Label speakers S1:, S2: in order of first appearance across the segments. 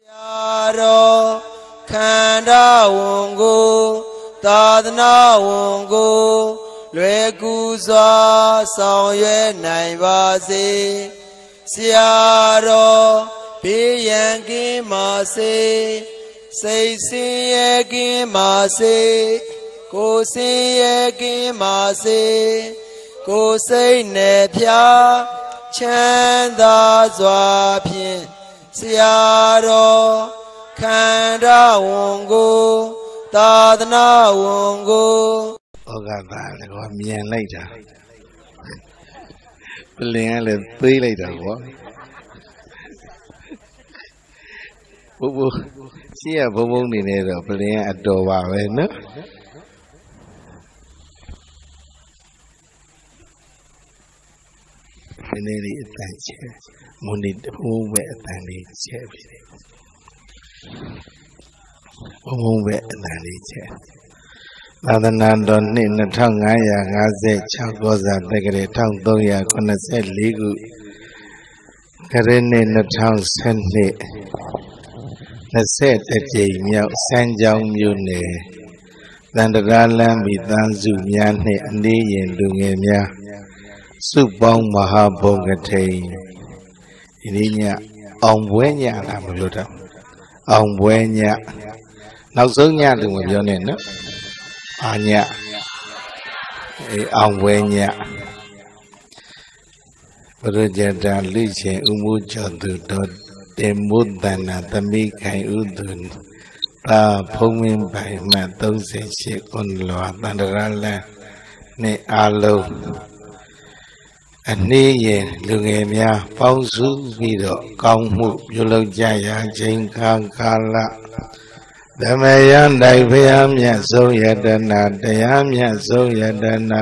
S1: Yaro Khanda Wongo Tadna Wongo Lweku Zwa Song Yue Nai Ba Se Siaro Biyan Kin Ma Se Sei Sin Ye Kin Ma Se Ko Sin Ye Kin Ma Se Ko Sei Ne Phya Chanda Zwa Phien Siaro Khanda Wongo Tadna Wongo
S2: Ogata le ko mianလိုက်တာပလင်ကလည်းသေးလိုက်တာကွာဘိုးရှိရဘုံဘုံနေနေတော့ပလင်ကအတော်ပါပဲနော်ဒီနေ့လေးအတန်ချဲမွန်နေဘုံပဲအတန်လေးချဲပြီဘုံပဲအတန်လေးချဲသာသနာတော်နှစ်2556ကောဇာတက္ကရာ1384ခုခရစ်နှစ်2012 21ကြိမ်မြောက်စမ်းချောင်းမြို့နယ်သန္တရာလမ်းမိသားစုများနှင့်အနေရင်လူငယ်များစုပေါင်းမဟာဘုံကထိန်ဒီညအောင်ပွဲညလားမပြောတော့အောင်ပွဲညနောက်ဆုံးညလို့မပြောနဲ့နော်အာညအောင်ပွဲညဘုရကြတာလူချင်းဥမှုကျော်သူတော်တေမုဒ္ဒနာသမိခိုင်ဥဒုန်တာဖုံးမင်းပိုင်မှ38ကွန်လောတန္တရာလန်းနဲ့အားလုံးအနည်းရင်လူငယ်များပေါင်းစုပြီးတော့ကောင်းမှုပြုလုပ်ကြရာချိန်ကာလဓမ္မယံတိုင်ဖျားမြတ်ဆုံးယတနာတရားမြတ်ဆုံးယတနာ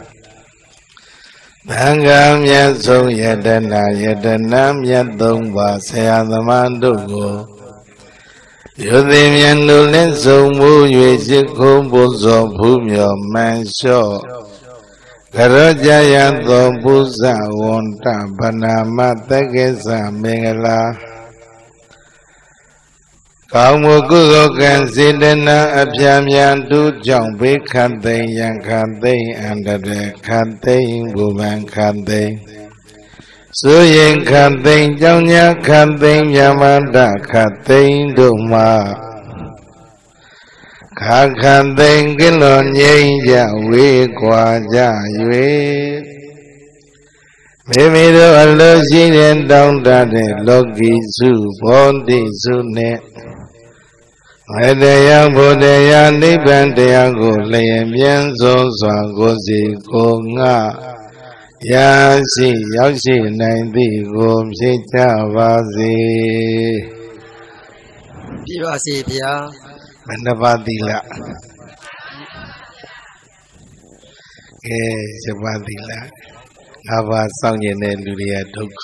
S2: သံဃာမြတ်ဆုံးယတနာယတနာမြတ်သုံးပါးဆရာသမားတို့ကိုယုသိမြတ်လူလင်းဆုံးမှု၍ရှိခုံးပူဇော်ဖူးမြော်မှန်လျှော့ကရောကြယသောပုဇဝန္တဗနာမတက္ကေသမင်္ဂလာကောင်းမှုကုသိုလ်ကံစေတနာအပြာမြန်တူကြောင့်ဘေးခတ်သိမ်းရန်ခတ်သိမ်းအန္တရခတ်သိမ်းဘူပန်ခတ်သိမ်းဆိုရင်ခတ်သိမ်းကြောင့်ညာခတ်သိမ်းမြမန္တခတ်သိမ်းတို့မှာခါခတ်သိမ်းကင်းလွန်ငြိမ်းကြဝေးကွာကြ၍မိမိတို့အလိုရှိတဲ့တောင်းတတဲ့လောကီစုဘောဓိစုနဲ့ဝေတရားဘုဒ္ဓရာနိဗ္ဗာန်တရားကိုလျင်မြန်ဆုံးစွာကိုစီကိုငါရာရှိရောက်ရှိနိုင်သည်ကိုဖြစ်ကြပါစေ
S1: ပြပါစေဗျာ
S2: မနပါတိလကဲဇပတိလငါးပါးစောင့်ကျင်တဲ့လူတွေကဒုက္ခ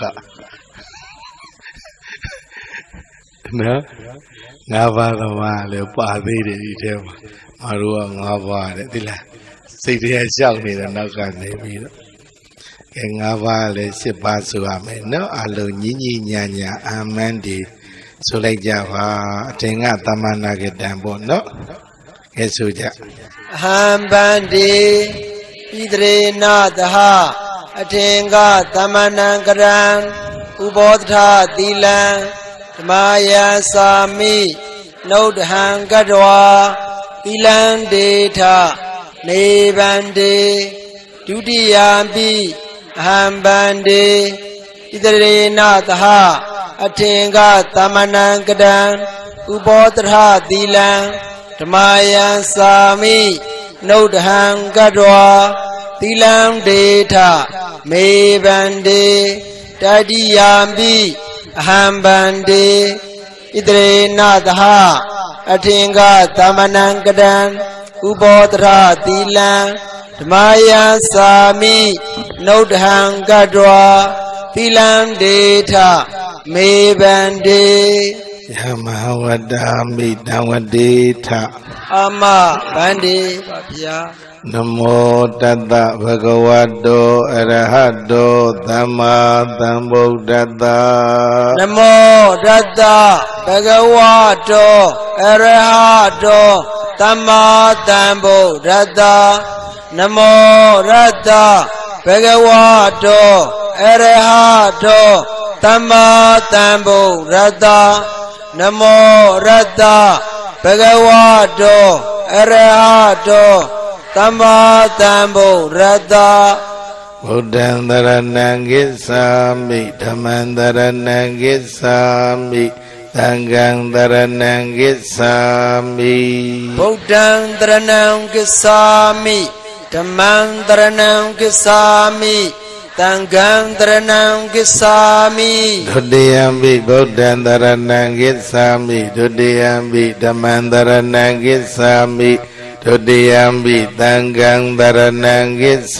S2: နော်ငါးပါးကမှလည်းပါသေးတယ်ဒီထဲမှာမတို့ကငါးပါးတဲ့ဒီလားစိတ်ထဲရှောက်နေတာနောက်ကနေပြီးတော့ကဲငါးပါးလည်း10ပါးဆိုရမယ်နော်အလုံးညီညီညာညာအာမန်ဒီဆိုလိုက်ကြပါအထင်ကသမဏဂတံပေါ့နော်ကဲဆိုကြ
S1: အဟံဗန္တိဣတရေနသဟအထင်ကသမဏံကရံဥဘောဓာသီလံဓမ္မယံသာမိနုဒ္ဓဟံကတဝါသီလံဒေထနေဗန္တိဒုတိယံပိအဟံဗန္တိဣတရေနသဟအထင်ကသမဏံကတံဥဘောဓာသီလံဓမ္မယံသာမိနုဒ္ဓဟံကတဝါသီလံဒေထမေဗန္တိတတိယံပိအဟံဗန္တိဣတရေနသဟအထင်ကသမဏံကတံဥဘောဓာသီလံဓမ္မယံသာမိနုဒ္ဓဟံကတဝါသီလံဒေထမေဗန္တိ
S2: ယမဝတ္တာမိတံဝတေထ
S1: အမဗန္တိပါဗျာ
S2: Namo Tata Bhagavato Arahato Dhamma Sambuddhassa.
S1: Namo Tata Bhagavato Arahato Dhamma Sambuddhassa. Namo Tata Bhagavato Arahato Dhamma Sambuddhassa. Namo Tata Bhagavato Arahato Dhamma Sambuddhassa.
S2: Buddhaṃ Dharanam Gissāmi, Dhammam Dharanam Gissāmi, Sanghaṃ Dharanam Gissāmi.
S1: Buddhaṃ Dharanam Gissāmi, Dhammam Dharanam Gissāmi, Sanghaṃ Dharanam Gissāmi.
S2: Dutiyampi Buddhaṃ Dharanam Gissāmi, Dutiyampi Dhammam Dharanam Gissāmi, Dutiyampi Sanghaṃ Dharanam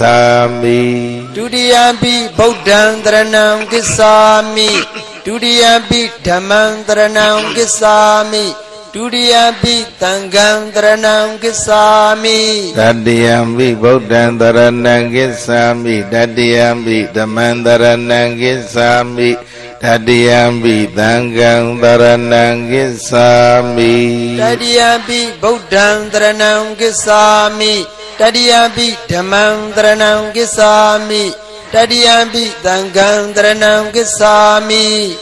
S2: Gissāmi.
S1: Dutiyampi Buddhaṃ Dharanam Gissāmi, Dutiyampi Dhammam Dharanam Gissāmi, Dutiyampi Sanghaṃ Dharanam Gissāmi.
S2: Tatiyampi Buddhaṃ Dharanam Gissāmi, Tatiyampi Dhammam Dharanam Gissāmi, Tatiyampi Sanghaṃ Dharanam Gissāmi.
S1: Tatiyampi Buddhaṃ Dharanam Gissāmi, Tatiyampi Dhammam Dharanam Gissāmi, Tatiyampi Sanghaṃ Dharanam Gissāmi.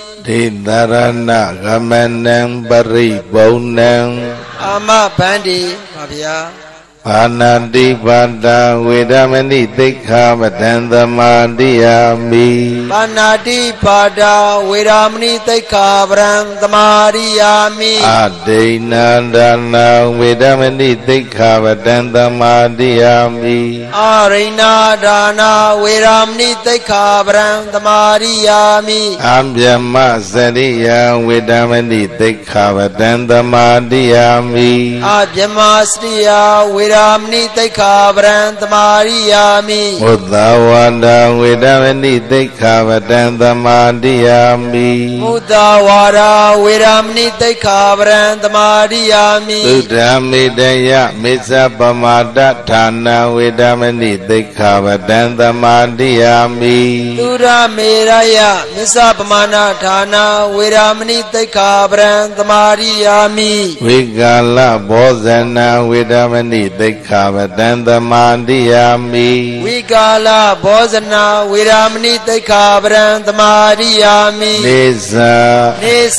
S2: Dharana Gamanam Paribhūnaṃ
S1: Ama Bandi Bhabya
S2: Pānati Pātā Vedamani Tikkhavattam Samadhiyāmi.
S1: Pānati Pātā Vedamani Tikkhavattam Samadhiyāmi.
S2: Adena Dana Vedamani Tikkhavattam Samadhiyāmi.
S1: Arena Dana Vedamani Tikkhavattam Samadhiyāmi.
S2: Abhyama Sariya Vedamani Tikkhavattam Samadhiyāmi.
S1: Abhyama Sriya Vedamani Tikkhavattam Samadhiyāmi.
S2: Muddavada Vedamani Tikkhavattam Samadhiyāmi.
S1: Muddavada Vedamani Tikkhavattam Samadhiyāmi.
S2: Suddhamidaya Missapamada Thana Vedamani Tikkhavattam Samadhiyāmi.
S1: Suddhamidaya Missapamada Thana Vedamani Tikkhavattam Samadhiyāmi.
S2: Vikala Bhojana Vedamani Tikkhavattam Samadhiyāmi.
S1: Vikala Bhojana Vedamani Tikkhavattam Samadhiyāmi.
S2: Nisa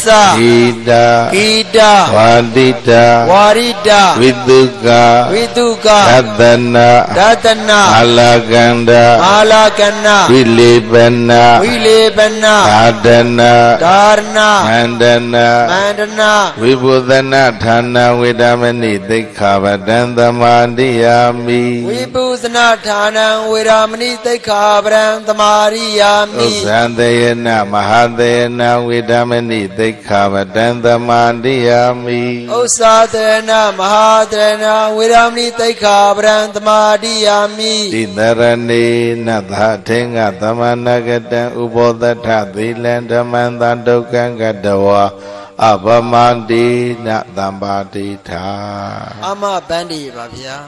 S2: Hita Vadita Viduka Datana Alakanda Vilipana Dharana Mandana Vibhudana Thana Vedamani Tikkhavattam Samadhiyāmi.
S1: Vibhudana Thana Vedamani Tikkhavattam Samadhiyāmi.
S2: Usādayana Mahādayana Vedamani Tikkhavattam Samadhiyāmi.
S1: Usādayana Mahādayana Vedamani Tikkhavattam Samadhiyāmi.
S2: Tidarane Nathatenga Tamanagata Ubodhata Thilan Dhammanta Dukkhaṃ Gatawa Abhamati Nathambaditha.
S1: Ama Bandi Bhabya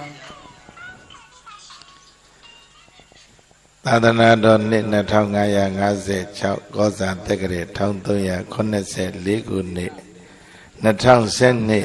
S2: Thadana Đo Nit 2556 ကောဇာတက္ကရာ1384ခုနှစ်2012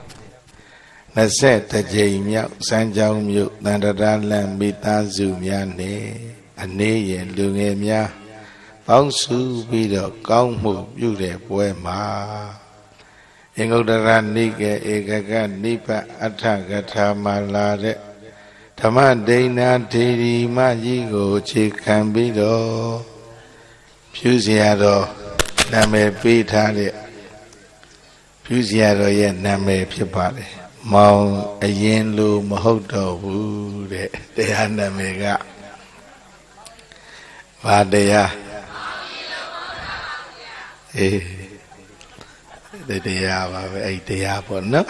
S2: 20ကြိမ်မြောက်စမ်းကြောင်းမြို့တန္တရာလမ်းမိသားစုများနဲ့အနေရင်လူငယ်များပေါင်းစုပြီးတော့ကောင်းမှုပြုတဲ့ပွဲမှာအင်္ဂုတ္တရနိကေဧကကနိဗ္ဗအဋ္ဌကထာမှာလာတဲ့ဓမ္မဒိဏဒေရီမကြီးကိုခြေခံပြီးတော့ဖြူစရာတော်နာမည်ပေးထားတဲ့ဖြူစရာတော်ရဲ့နာမည်ဖြစ်ပါတယ်မောင်အရင်လိုမဟုတ်တော့ဘူးတဲ့တရားနာမည်ကဘာတရားတရားပါပဲအဲ့တရားပေါ့နော်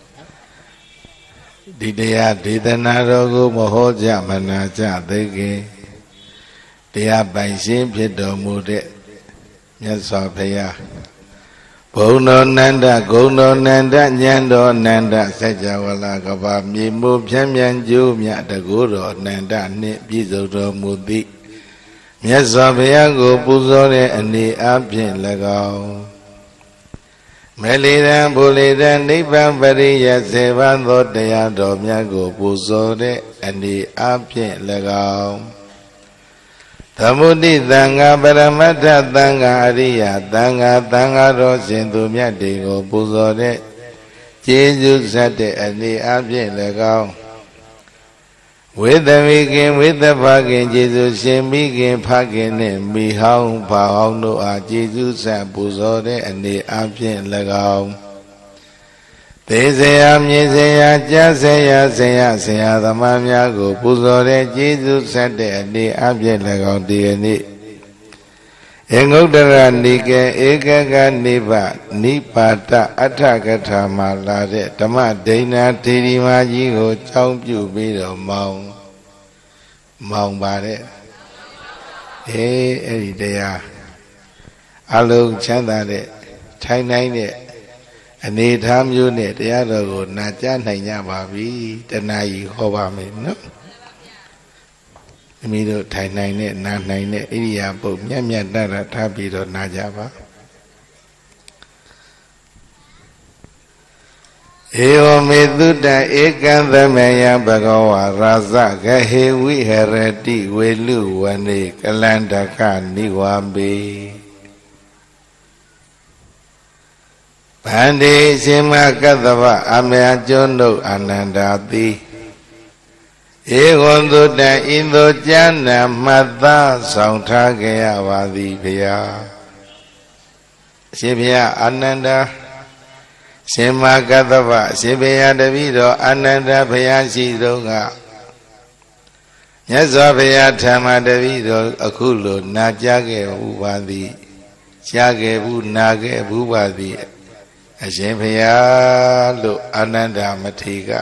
S2: ဒီတရားဒေသနာတော်ကိုမဟောကြမနာကြသေးခင်တရားပိုင်ရှင်ဖြစ်တော်မူတဲ့မြတ်စွာဘုရား Bồ Nô Nanda Gô Nô Nanda Nhan Đô Nanda Sajjawala Kapa Mì Mô Phiên Mian Chú Miạ Đà Gô Đô Nanda Nị Bí Dô Đô Mô Tị Miat Sò Phaya Cô Pú Sô Đê Ani Áp Phiên Lê Cao Mê Lê Đăng Bồ Lê Đăng Nếp Phang Phá Ri Yat Sê Phang Thô Đê Yat Đô Miat Cô Pú Sô Đê Ani Áp Phiên Lê Cao Thamudi Thanga Paramattha Thanga Ariya Thanga Thanga Ro Sindhu Miat Đề Cô Pú Sô Đê Chế Dụ Sát Đê Ani Áp Phiên Lê Cao Với tâm ý kiến, với tâm phá kiến, Chế Dụ Sinh Mỹ Kiến Phá Kiến Nê Mỹ Hông Phá Hông Nô Á Chế Dụ Sát Pú Sô Đê Ani Áp Phiên Lê Cao Tế Sê Ya Miê Sê Ya Chá Sê Ya Sê Ya Sê Ya Thamma Miat Cô Pú Sô Đê Chế Dụ Sát Đê Ani Áp Phiên Lê Cao Tỳ Ani Ê Ngốc Đà Ra Ni Kê Ê Ca Ca Ni Bạ Ni Bạ Ta Át Thạ Ca Thà Mà La Đêဓမ္မဒိဋ္ဌာထေရီမကြီးကိုကြောင်းပြုပြီးတော့မောင်ပါတယ်အဲ့ဒီတရားအလုံးချမ်းသာတဲ့ထိုင်နိုင်တဲ့အနေထားမျိုးနဲ့တရားတော်ကိုနာကြားနိုင်ကြပါပြီတဏှာကြီးဟောပါမယ်နော်မိမိတို့ထိုင်နိုင်တဲ့နာနိုင်တဲ့ဣရိယာပုတ်မြတ်မြတ်တတ်တာထားပြီးတော့နာကြပါဧဝမေသုတံဧကံသမယံဘဂဝါရာဇဂဟေဝိဟရတိဝေလူဝနေကလန္တကနိဝါပေဗန္တိရှင်မကတ္တဗအမြတ်ကျွန်းတို့အာနန္ဒာတိဧဝံသုတံဣသောကျမ်းနာမှတ်သားဆောင်ထားကြရပါသည်ဘုရားရှင်ဘုရားအာနန္ဒာရှင်မကတ္တဗရှင်ဘုရားတပည့်တော်အာနန္ဒာဘုရားရှိတော်ကမြတ်စွာဘုရားဓမ္မတပည့်တော်အခုလိုနာကြားခဲ့ဘူးပါသည်ကြားခဲ့ဘူးနာခဲ့ဘူးပါသည်အရှင်ဘုရားလို့အာနန္ဒာမထေရက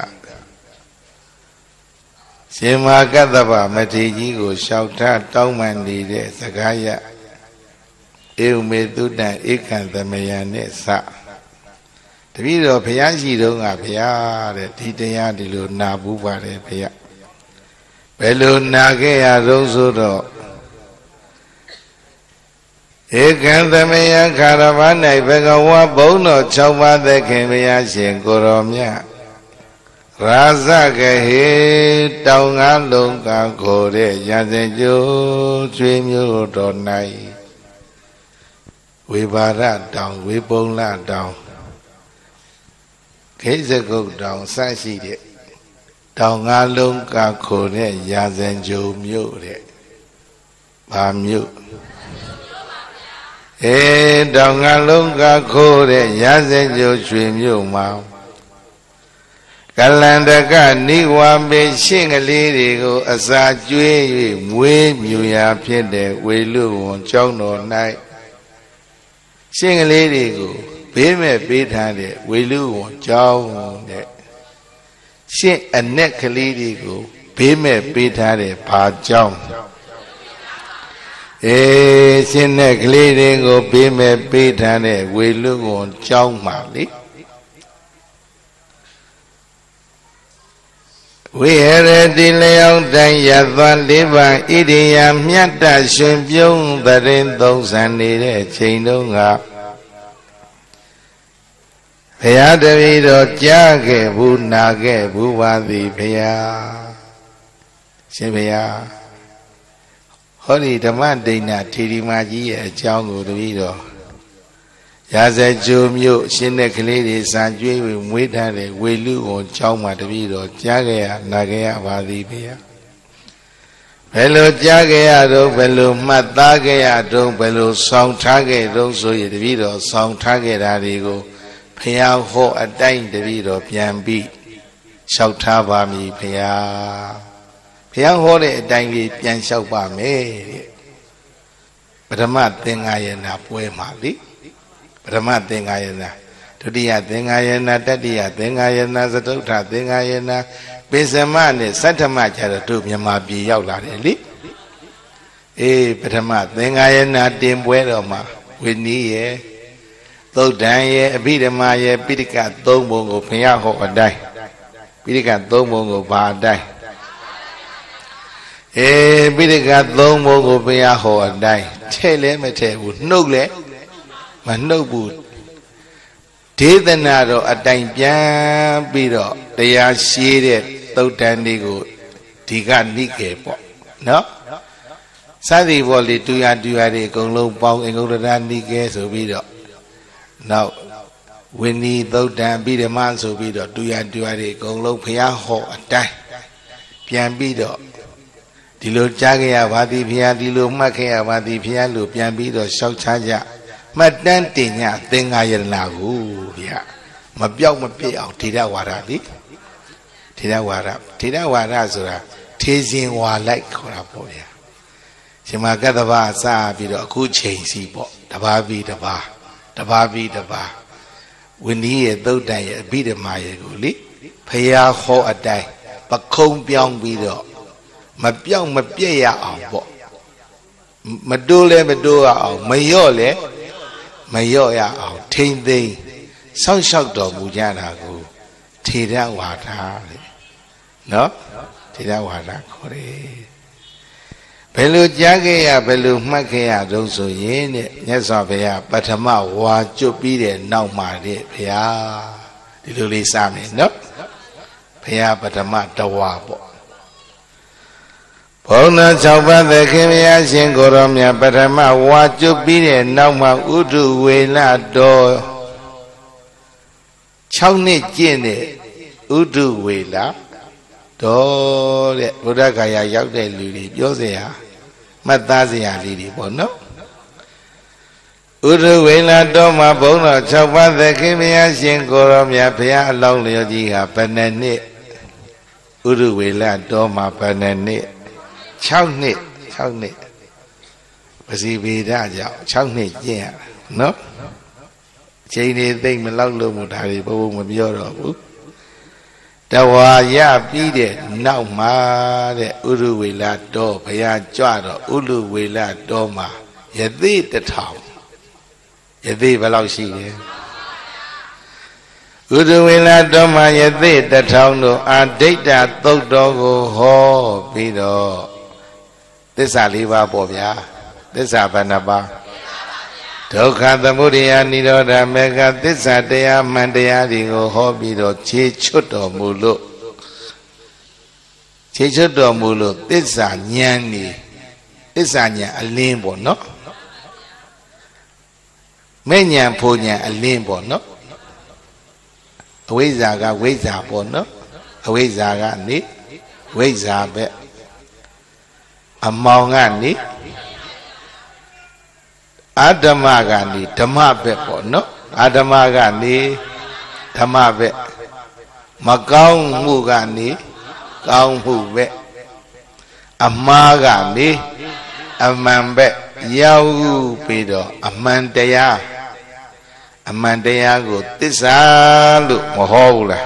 S2: ရှင်မကတ္တဗမထေရကြီးကိုလျှောက်ထားတောင်းပန်နေတဲ့စကားရဧဝမေသုတံဧကံသမယံနဲ့စတပည့်တော်ဘုရားရှိတော်ကဘုရားတဲ့ဒီတရားဒီလိုနာဘူးပါတယ်ဘုရားဘယ်လိုနာခဲ့ရတော့ဆိုတော့ဧကံသမယံခါရဝ၌ဘဂဝါဘုံတော်6ပါးသက်ခင်ဘုရားရှင်ကိုရောမြတ်ရာဇဂဟေတောင်ငါလုံးကခေါ်တဲ့ရဇင်ကျိုးကျွေးမျိုးတော်၌ဝေဘာရတောင်ဝေပုံလတောင်ခိစကုတ်တောင်စရှိတဲ့တောင်ငါလုံးကခေါ်တဲ့ရဇင်ကျိုးမျိုးတဲ့ဘာမျိုးတောင်ငါလုံးကခိုးတဲ့ရဇင်ကျိုးရွှေမြို့မှာကလန္တကနိဝါပေရှင်းကလေးတွေကိုအစာကျွေး၍မွေးမြူရာဖြစ်တဲ့ဝေလူဝန်ကျောင်းတော်၌ရှင်းကလေးတွေကိုဘေးမဲ့ပေးထားတဲ့ဝေလူဝန်ကျောင်းတဲ့ရှင်းအနက်ကလေးတွေကိုဘေးမဲ့ပေးထားတဲ့ဘာကျောင်းရှင်းတဲ့ကလေးတွေကိုဘေးမဲ့ပေးထားတဲ့ဝေလူဝန်ကျောင်းမှာလေဝိဟရတိလျောင်းတိုင်းရသွား၄ပါးဣရိယာမြတ်တရှင်ပြုံးသရင်သုံးဆန်နေတဲ့ချိန်တုန်းကဘုရားတပည့်တော်ကြားခဲ့ဘူးနာခဲ့ဘူးပါသည်ဘုရားရှင်ဘုရားဟောဒီဓမ္မဒိဋ္ဌာထေရီမကြီးရဲ့အကြောင်းကိုတပည့်တော်ရာဇကျိုးမြို့ရှင်းတဲ့ကလေးတွေစာကြွေးပြီးမွေးထားတဲ့ဝေလူဝန်ကျောင်းမှာတပည့်တော်ကြားခဲ့ရနာခဲ့ရပါသည်ဘုရားဘယ်လိုကြားခဲ့ရတော့ဘယ်လိုမှတ်သားခဲ့ရတော့ဘယ်လိုဆောင်ထားခဲ့တော့ဆိုရင်တပည့်တော်ဆောင်ထားခဲ့တာတွေကိုဘုရားဟောအတိုင်းတပည့်တော်ပြန်ပြီးလျှောက်ထားပါမည်ဘုရားဘုရားဟောတဲ့အတိုင်းလေးပြန်လျှောက်ပါမယ်တဲ့ပထမသင်္ဃာယနာပွဲမှာလေပထမသင်္ဃာယနာဒုတိယသင်္ဃာယနာတတိယသင်္ဃာယနာသတုဋ္ဌသင်္ဃာယနာပိစမနဲ့သတ္တမကျတော့တို့မြန်မာပြည်ရောက်လာတယ်လေပထမသင်္ဃာယနာတင်ပွဲတော်မှာဝိနည်းရဲ့ Tâu đàn ye Abhidhamma ye Pitaka tông bộ ngộ phá hộ ở đây. Pitaka tông bộ ngộ vào ở đây. Pitaka tông bộ ngộ phá hộ ở đây. Thế lẽ mà thế bụt nốc lẽ. Mà nốc bụt. Thế tên nào rồi ở đây bia bì rồi. Để ya xế để tâu đàn đi của thì gắn đi kể bỏ. Nó. Sao thì bỏ lì tùy à đi cùng lâu bóng anh cũng ra đi kể số bì rồi. Nào, when he thought that be the man so be the do ya đi cùng lâu phá hộ ở đây. Pian bì rồi. Đi lô cha cái à bà đi phá đi lô mắc cái à bà đi phá lô pian bì rồi sau cha dạ. Mà đang tiền nhà tên ai là nào ya. Mà béo thì ra hòa ra đi. Thì ra hòa ra rồi là thế diện hòa lại khó là bỏ ya. Chỉ mà cái đó bà xa bị đó cứ chênh xì bỏ. Đà bà vì when he thought that be the maya go li phaya ho ở đây bà không biong bị đó mà biong mà bia ya ao bỏ mà đu ao mà yo ya ao thinh thinh sau đó mù cha nào go thì ra hòa ra nó thì ra hòa ra khó đấy. Bây giờ giá cái à, bây giờ mắc cái à, đâu số gì nè, nhớ sao bây giờ, bắt thầm à, hòa chụp đi để nấu mà đi, bây giờ, đi lưu lý sao nè, nó, bây giờ bắt thầm à, đào hòa bộ. Bốn năm sau ba thế khi bây giờ xin cô rồi nhà bắt thầm à, hòa chụp đi để nấu mà ưu trụ về là đồ, trong này chuyện này, ưu trụ về là đó đấy, bữa đó cái nhà giáo để lưu đi biểu gì hả? Mà ta gì à lưu đi bọn nó. Uru về là đó mà bọn nó sau ba thế khi bây giờ xin cô rồi nhà phải lâu liệu gì hả? Bên này, uru về là đó mà bên này, trong này, bởi vì ra giáo trong này chứ nó, chỉ này tình mình lâu luôn một thời thì bao mình vô rồi. Dawa ya bi de nau ma de uru we la do baya chwa do uru we la do ma yati 1000 yati ba law shi de uru we la do ma yati 1000 do aditta thot do ko ho pi do thissa 4 pa po bya thissa ba na pa Dukha Thamudaya Nirodha Mega Thissa Taya Mandaya điကိုဟောပြီးတော့ခြေချွတ်တော်မူလို့သစ္စာဉာဏ်နေသစ္စာဉာဏ်အလင်းပေါ့နော်မဲ့ဉာဏ်ဖို့ဉာဏ်အလင်းပေါ့နော်အဝိဇ္ဇာကဝိဇ္ဇာပေါ့နော်အဝိဇ္ဇာကနေဝိဇ္ဇာပဲအမောင်ကနေအာဓမ္မကနေဓမ္မဘက်ပေါ့နော်အာဓမ္မကနေဓမ္မဘက်မကောင်းမှုကနေကောင်းမှုဘက်အမှားကနေအမှန်ဘက်ရောက်ပြီးတော့အမှန်တရားကိုသစ္စာလို့မဟောဘူးလား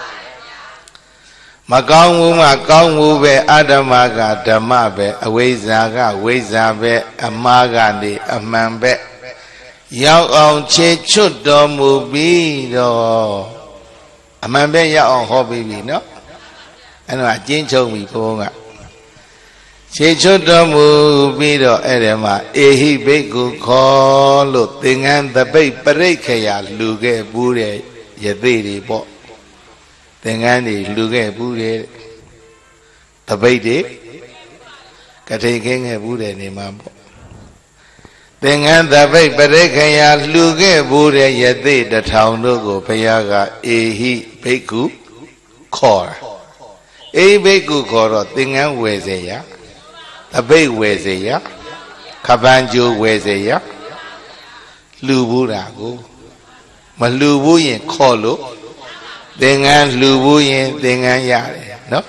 S2: မကောင်းမှုမှကောင်းမှုပဲအဓမ္မကဓမ္မပဲအဝိဇ္ဇာကဝိဇ္ဇာပဲအမှားကနေအမှန်ပဲရောက်အောင်ခြေချွတ်တော်မူပြီးတော့အမှန်ပဲရောက်အောင်ဟောပြီးပြီနော်အဲ့တော့အကျဉ်းချုပ်ပြီဘုန်းကခြေချွတ်တော်မူပြီးတော့အဲ့ဒီမှာအေဟိဘိက္ခုခောလို့သင်္ကန်းသပိတ်ပရိက္ခယာလူခဲ့ဘူးတဲ့ယသိတွေပေါ့သင်္ကန်းတွေလူခဲ့ဘူးတဲ့တပိတ်တွေကထိန်ခင်းခဲ့ဘူးတဲ့နေမှာပေါ့သင်္ကန်းတပိတ်ပရိက္ခယာလူခဲ့ဘူးတဲ့ယသိ1000တို့ကိုဘုရားကအေဟိဘိက္ခုခေါ်တာအေဟိဘိက္ခုခေါ်တော့သင်္ကန်းဝယ်စေရတပိတ်ဝယ်စေရခပန်းကျိုးဝယ်စေရလူဘူးတာကိုမလူဘူးရင်ခေါ်လို့သင်္ကန်းလှူဘူးရင်သင်္ကန်းရတယ်နော်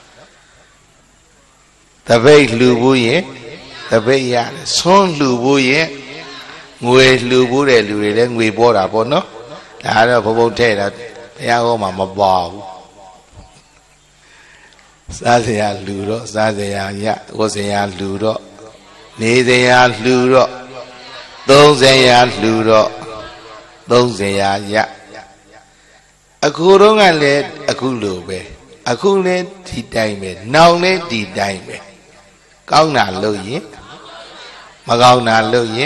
S2: တပိတ်လှူဘူးရင်တပိတ်ရတယ်ဆွန်းလှူဘူးရင်ငွေလှူဘူးတဲ့လူတွေလည်းငွေပေါ်တာပေါ့နော်ဒါတော့ဘုံဘုံထဲ့တာဘုရားဟောမှာမပေါ်ဘူးစားစရာလှူတော့စားစရာရဝတ်စရာလှူတော့နေစရာလှူတော့သုံးစရာလှူတော့ tông sẽ ya ya aku đó nghe lệ aku lừa về aku lệ thì đại về nào lệ thì đại về cao nào lừa gì mà cao nào lừa gì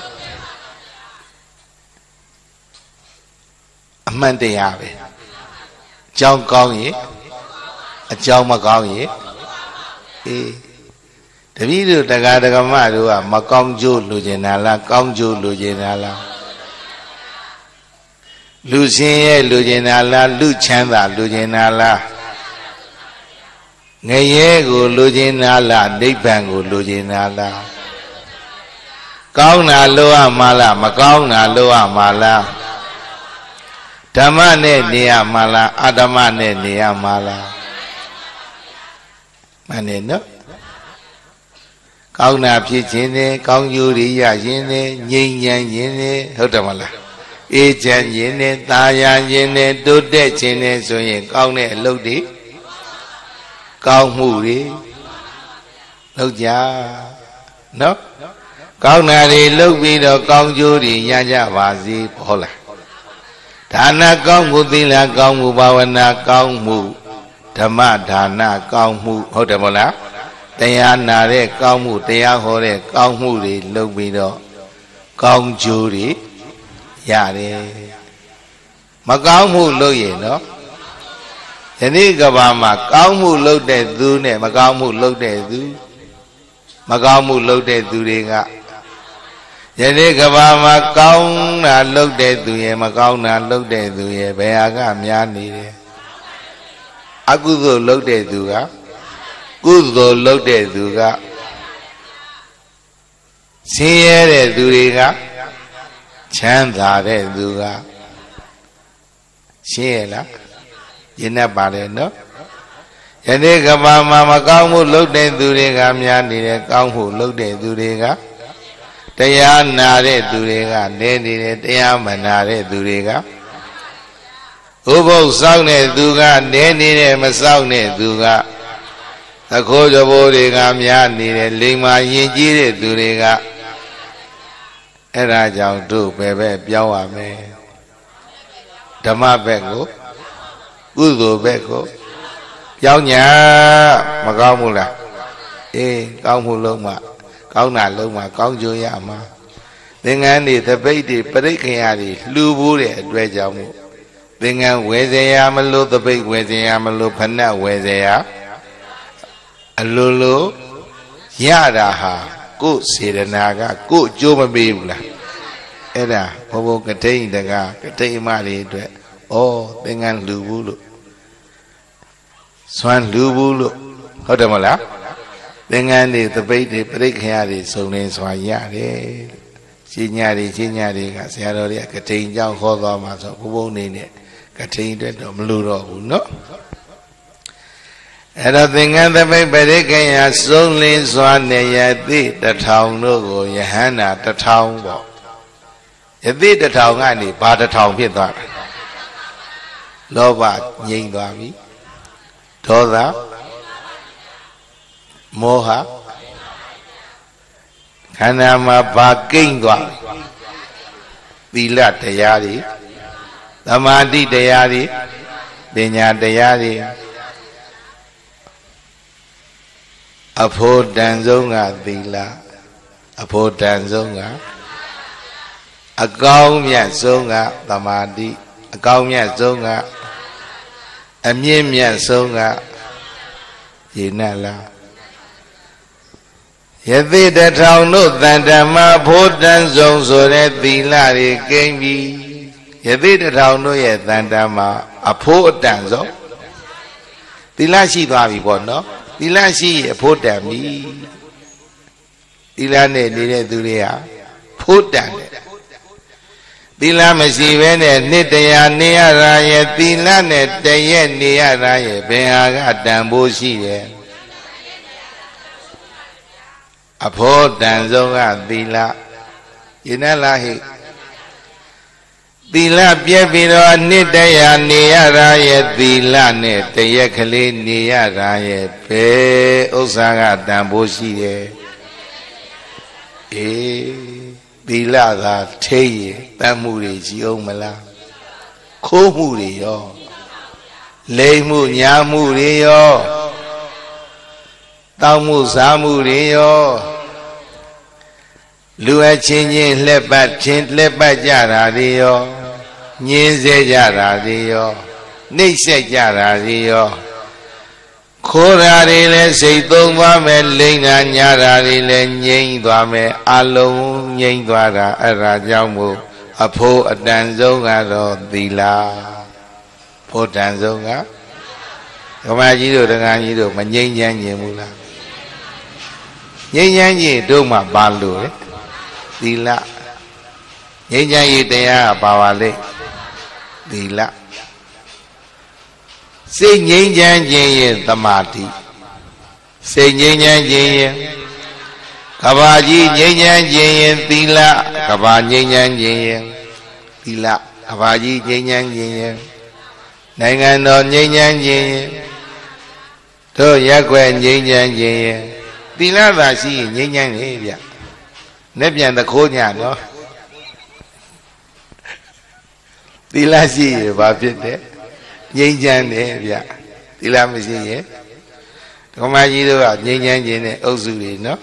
S2: mình thì ya về trong con gì trong mà con gì tại vì được đại ca mà được à mà con chú lưu gì nào là con chú lưu gì nào là lưu xin lưu gì nào là lưu chán là lưu gì nào là ngày ye của lưu gì nào là niết bàn của lưu gì nào là con nào lưu à mà là mà con nào lưu à mà là Dhamma ne niya mà là Adama ne niya mà là mà nên đó con nào phía trên này con du đi ra trên này nhìn nhận trên nàyဟုတ်တယ်မလားအေးချမ်းခြင်းနဲ့ตาရခြင်းနဲ့တိုးတက်ခြင်းနဲ့ဆိုရင်ကောင်းတဲ့အလုပ်တွေကောင်းမှုတွေလုပ်ကြနော်ကောင်းတာတွေလုပ်ပြီးတော့ကောင်းကျိုးတွေရကြပါစေဟုတ်လားဒါနကောင်းမှုသီလကောင်းမှုဘာဝနာကောင်းမှုဓမ္မဒါနကောင်းမှုဟုတ်တယ်မဟုတ်လားတရားနာတဲ့ကောင်းမှုတရားဟောတဲ့ကောင်းမှုတွေလုပ်ပြီးတော့ကောင်းကျိုးတွေရတယ်မကောင်းမှုလုပ်ရင်နော်ယနေ့ကဘာမှာကောင်းမှုလုပ်တဲ့သူနဲ့မကောင်းမှုလုပ်တဲ့သူမကောင်းမှုလုပ်တဲ့သူတွေကယနေ့ကဘာမှာကောင်းတာလုပ်တဲ့သူရဲ့မကောင်းတာလုပ်တဲ့သူရဲ့ဘယ်ဟာကများနေတယ်အကုသိုလ်လုပ်တဲ့သူကကုသိုလ်လုပ်တဲ့သူကဆင်းရဲတဲ့သူတွေကချမ်းသာတဲ့သူကရှင်းရလားရင်းနဲ့ပါတယ်နော်ယနေ့ကဘာမှာမကောင်းမှုလုပ်တဲ့သူတွေကများနေတယ်ကောင်းမှုလုပ်တဲ့သူတွေကတရားနာတဲ့သူတွေကနေနေတယ်တရားမနာတဲ့သူတွေကဥပုသ်စောင့်တဲ့သူကနေနေတယ်မစောင့်တဲ့သူကသခိုးကြဘိုးတွေကများနေတယ်လိမ္မာရင်ကြီးတဲ့သူတွေကအဲ့ဒါကြောင့်တို့ပဲပြောင်းရမယ်ဓမ္မဘက်ကိုကုသိုလ်ဘက်ကိုပြောင်းညာမကောင်းဘူးလားအေးကောင်းမှုလုံးမှကောင်းတာလုံးမှကောင်းကျိုးရမှာသင်္ကန်းတွေသပိတ်တွေပရိက္ခရာတွေလှူဖို့တဲ့အတွက်ကြောင့်မို့သင်္ကန်းဝယ်စရာမလို့သပိတ်ဝယ်စရာမလို့ဖဏဝယ်စရာအလိုလိုရတာဟာကိုယ်စေတနာကကိုယ်အကျိုးမပေးဘူးလားအဲ့ဒါဘုံဘုံကထိန်တကကထိန်မတွေအတွက်ဩသင်္ကန်းလှူဘူးလို့စွမ်းလှူဘူးလို့ဟုတ်တယ်မလားသင်္ကန်းတွေသပိတ်တွေပရိက္ခရာတွေစုံလင်စွာရတယ်ရှင်ညာတွေကဆရာတော်တွေကကထိန်ကြောင့်ခေါ်သွားမှာဆိုဘုံဘုံနေနဲ့ကထိန်အတွက်တော့မလှူတော့ဘူးနော်အဲ့တော့သင်္ကန်းသပိတ်ပရိက္ခရာစုံလင်စွာနေရသိ1000တို့ကိုယဟန္တာ1000ပေါ့ယသိ1000ကနေဘာ1000ဖြစ်သွားတာလောဘငြိမ့်သွားပြီဒေါသမောဟခန္ဓာမှာဘာကိမ့်သွားသီလတရားတွေသမာဓိတရားတွေပညာတရားတွေအဖို့တန်ဆုံးကသီလအဖို့တန်ဆုံးကအကောင်းမြတ်ဆုံးကသမာဓိအကောင်းမြတ်ဆုံးကအမြင့်မြတ်ဆုံးကယေနလားယသိ1000တို့တန်တမဖို့တန်ဆုံးဆိုတဲ့သီလတွေကိမ့်ပြီယသိ1000တို့ရဲ့တန်တမအဖို့အတန်ဆုံးသီလရှိသွားပြီပေါ့နော်သီလရှိရဖို့တန်ပြီသီလနဲ့နေတဲ့သူတွေဟာဖို့တန်တယ်သီလမရှိဘဲနဲ့နှစ်တရားနေရတာရဲ့သီလနဲ့တရက်နေရတာရဲ့ဘယ်ဟာကတန်ဖို့ရှိတယ်အဖို့တန်ဆုံးကသီလယင်းလားဟိသီလပြည့်ပြီးတော့နှစ်တရားနေရတာရဲ့သီလနဲ့တရက်ကလေးနေရတာရဲ့ဘယ်ဥစ္စာကတန်ဖို့ရှိတယ်အေး Tì la là thế ta mù đi chỉ ông mà la khô mù đi yo lấy mù nhà mù đi yo tao mù xá mù đi yo lúa chín chín lép bát ra ra đi yo nhìn sẽ ra ra đi yo nít sẽ ra ra đi yo khô ra đi lên xây tung vào mẹ linh ra nhà ra đi lên nhìn vào mẹ alo nhìn vào ra giao mù à phô ở đàn dâu ngà rồi tì la phô đàn dâu ngà có mà chỉ được đang chỉ được mà nhìn nhang gì mù la nhìn nhang gì đâu mà ba lù đấy tì la nhìn nhang gì đây à bà bà đấy tì la xây nhìn nhang gì tamati xây nhìn nhang gì Kaba ji nyenyan jen tì la kaba nyenyan jen tì la kaba ji nyenyan jen đại ngàn đó nyenyan jen thôi giác quen nyenyan jen tì la là gì nyenyan này vậy nếp nhang ta khô nhà nó tì la gì bà biết đấy nyenyan này vậy tì la mới gì vậy có mai gì đâu à nyenyan jen này âu du đi nó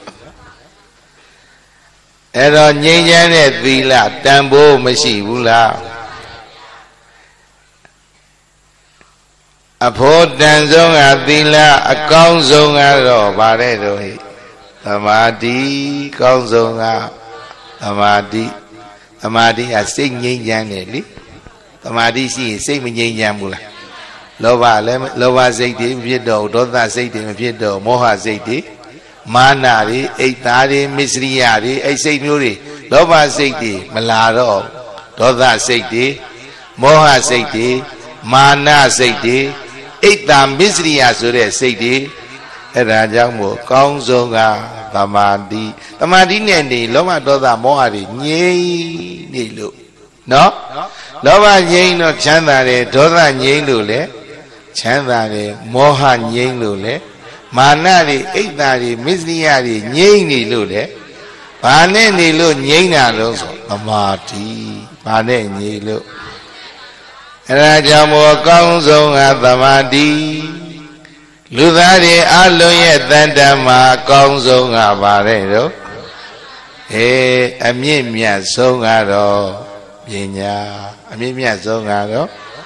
S2: အဲ့တော့ငြိမ်းချမ်းတဲ့သီလတန်ဖိုးမရှိဘူးလားအဖို့တန်ဆုံးကသီလအကောင်းဆုံးကတော့ဗါတဲ့တော့ဟိသမာဓိကောင်းဆုံးကသမာဓိကစိတ်ငြိမ်းချမ်းတယ်လေသမာဓိရှိရင်စိတ်မငြိမ်းချမ်းဘူးလားလောဘလည်းလောဘစိတ်တွေမဖြစ်တော့ဒေါသစိတ်တွေမဖြစ်တော့မောဟစိတ်တွေမာနတွေအိတ်သားတွေမစ္စရိယတွေအဲ့စိတ်မျိုးတွေလောဘစိတ်တွေမလာတော့ဒေါသစိတ်တွေမောဟစိတ်တွေမာနစိတ်တွေအိတ်သားမစ္စရိယဆိုတဲ့စိတ်တွေအဲ့ဒါကြောင့်မို့ကောင်းဆုံးကသမာဓိနဲ့နေလောဘဒေါသမောဟတွေငြိမ့်နေလို့နော်လောဘငြိမ့်တော့ချမ်းသာတယ်ဒေါသငြိမ့်လို့လေချမ်းသာတယ်မောဟငြိမ့်လို့လေမာနတွေအိတ်သားတွေမစ္စရိယတွေငြိမ့်နေလို့လေဘာနဲ့နေလို့ငြိမ့်တာလို့ဆိုသမာဓိဘာနဲ့ငြိမ့်လို့အဲဒါကြောင့်မို့အကောင်းဆုံးကသမာဓိလူသားတွေအလုံးရဲ့တန်တမှာအကောင်းဆုံးကဘာလဲတော့အမြင့်မြတ်ဆုံးကတော့ပညာအမြင့်မြတ်ဆုံးကတော့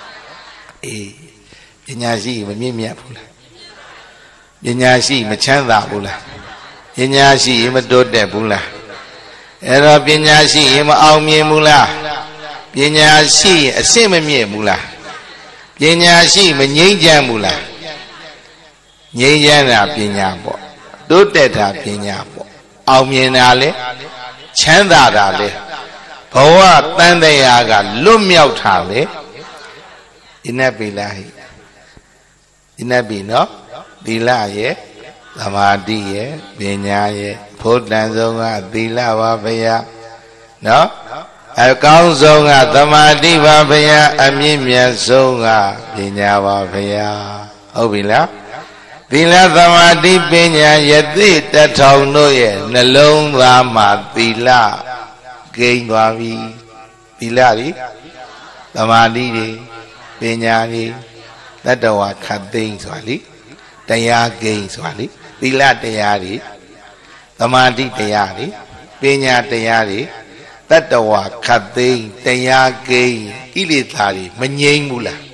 S2: ပညာရှိမမြင့်မြတ်ဘူးလားပညာရှိမချမ်းသာဘူးလားပညာရှိမတိုးတက်ဘူးလားအဲ့တော့ပညာရှိမအောင်မြင်ဘူးလားပညာရှိအဆင့်မမြင့်ဘူးလားပညာရှိမငြိမ်းချမ်းဘူးလားငြိမ်းချမ်းတာပညာပေါ့တိုးတက်တာပညာပေါ့အောင်မြင်တာလေချမ်းသာတာလေဘဝတန်တရားကလွတ်မြောက်တာလေဒီနတ်ပြီလားဟိဒီနတ်ပြီနော်သီလရဲ့သမာဓိရဲ့ပညာရဲ့ဖို့တန်ဆုံးကသီလပါဗျာနော်အကောင်းဆုံးကသမာဓိပါဗျာအမြင့်မြတ်ဆုံးကပညာပါဗျာဟုတ်ပြီလားသီလသမာဓိပညာယသိတထောင်တို့ရဲ့နှလုံးသားမှာသီလဂိမ်းသွားပြီသီလတွေသမာဓိတွေပညာတွေတတ္တဝါခတ်သိမ်းဆိုတာလေတရားဂိမ်းဆိုတာလေသီလတရားတွေသမာဓိတရားတွေပညာတရားတွေတတ္တဝါခတ်သိမ်းတရားဂိမ်းကိလေသာတွေမငြိမ်းဘူးလား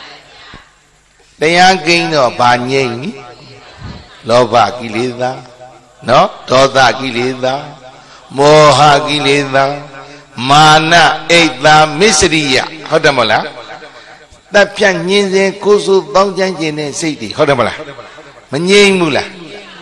S2: တရားဂိမ်းတော့ဗာငြိမ်းပြီလောဘကိလေသာနော်ဒေါသကိလေသာမောဟကိလေသာမာနအိတ်သာမစ္စရိယဟုတ်တယ်မလားတပ်ဖြတ်ညင်းစဉ်ကိုယ်စုတောင်းကြမ်းခြင်းနဲ့စိတ်တွေဟုတ်တယ်မလားမငြိမ်းဘူးလား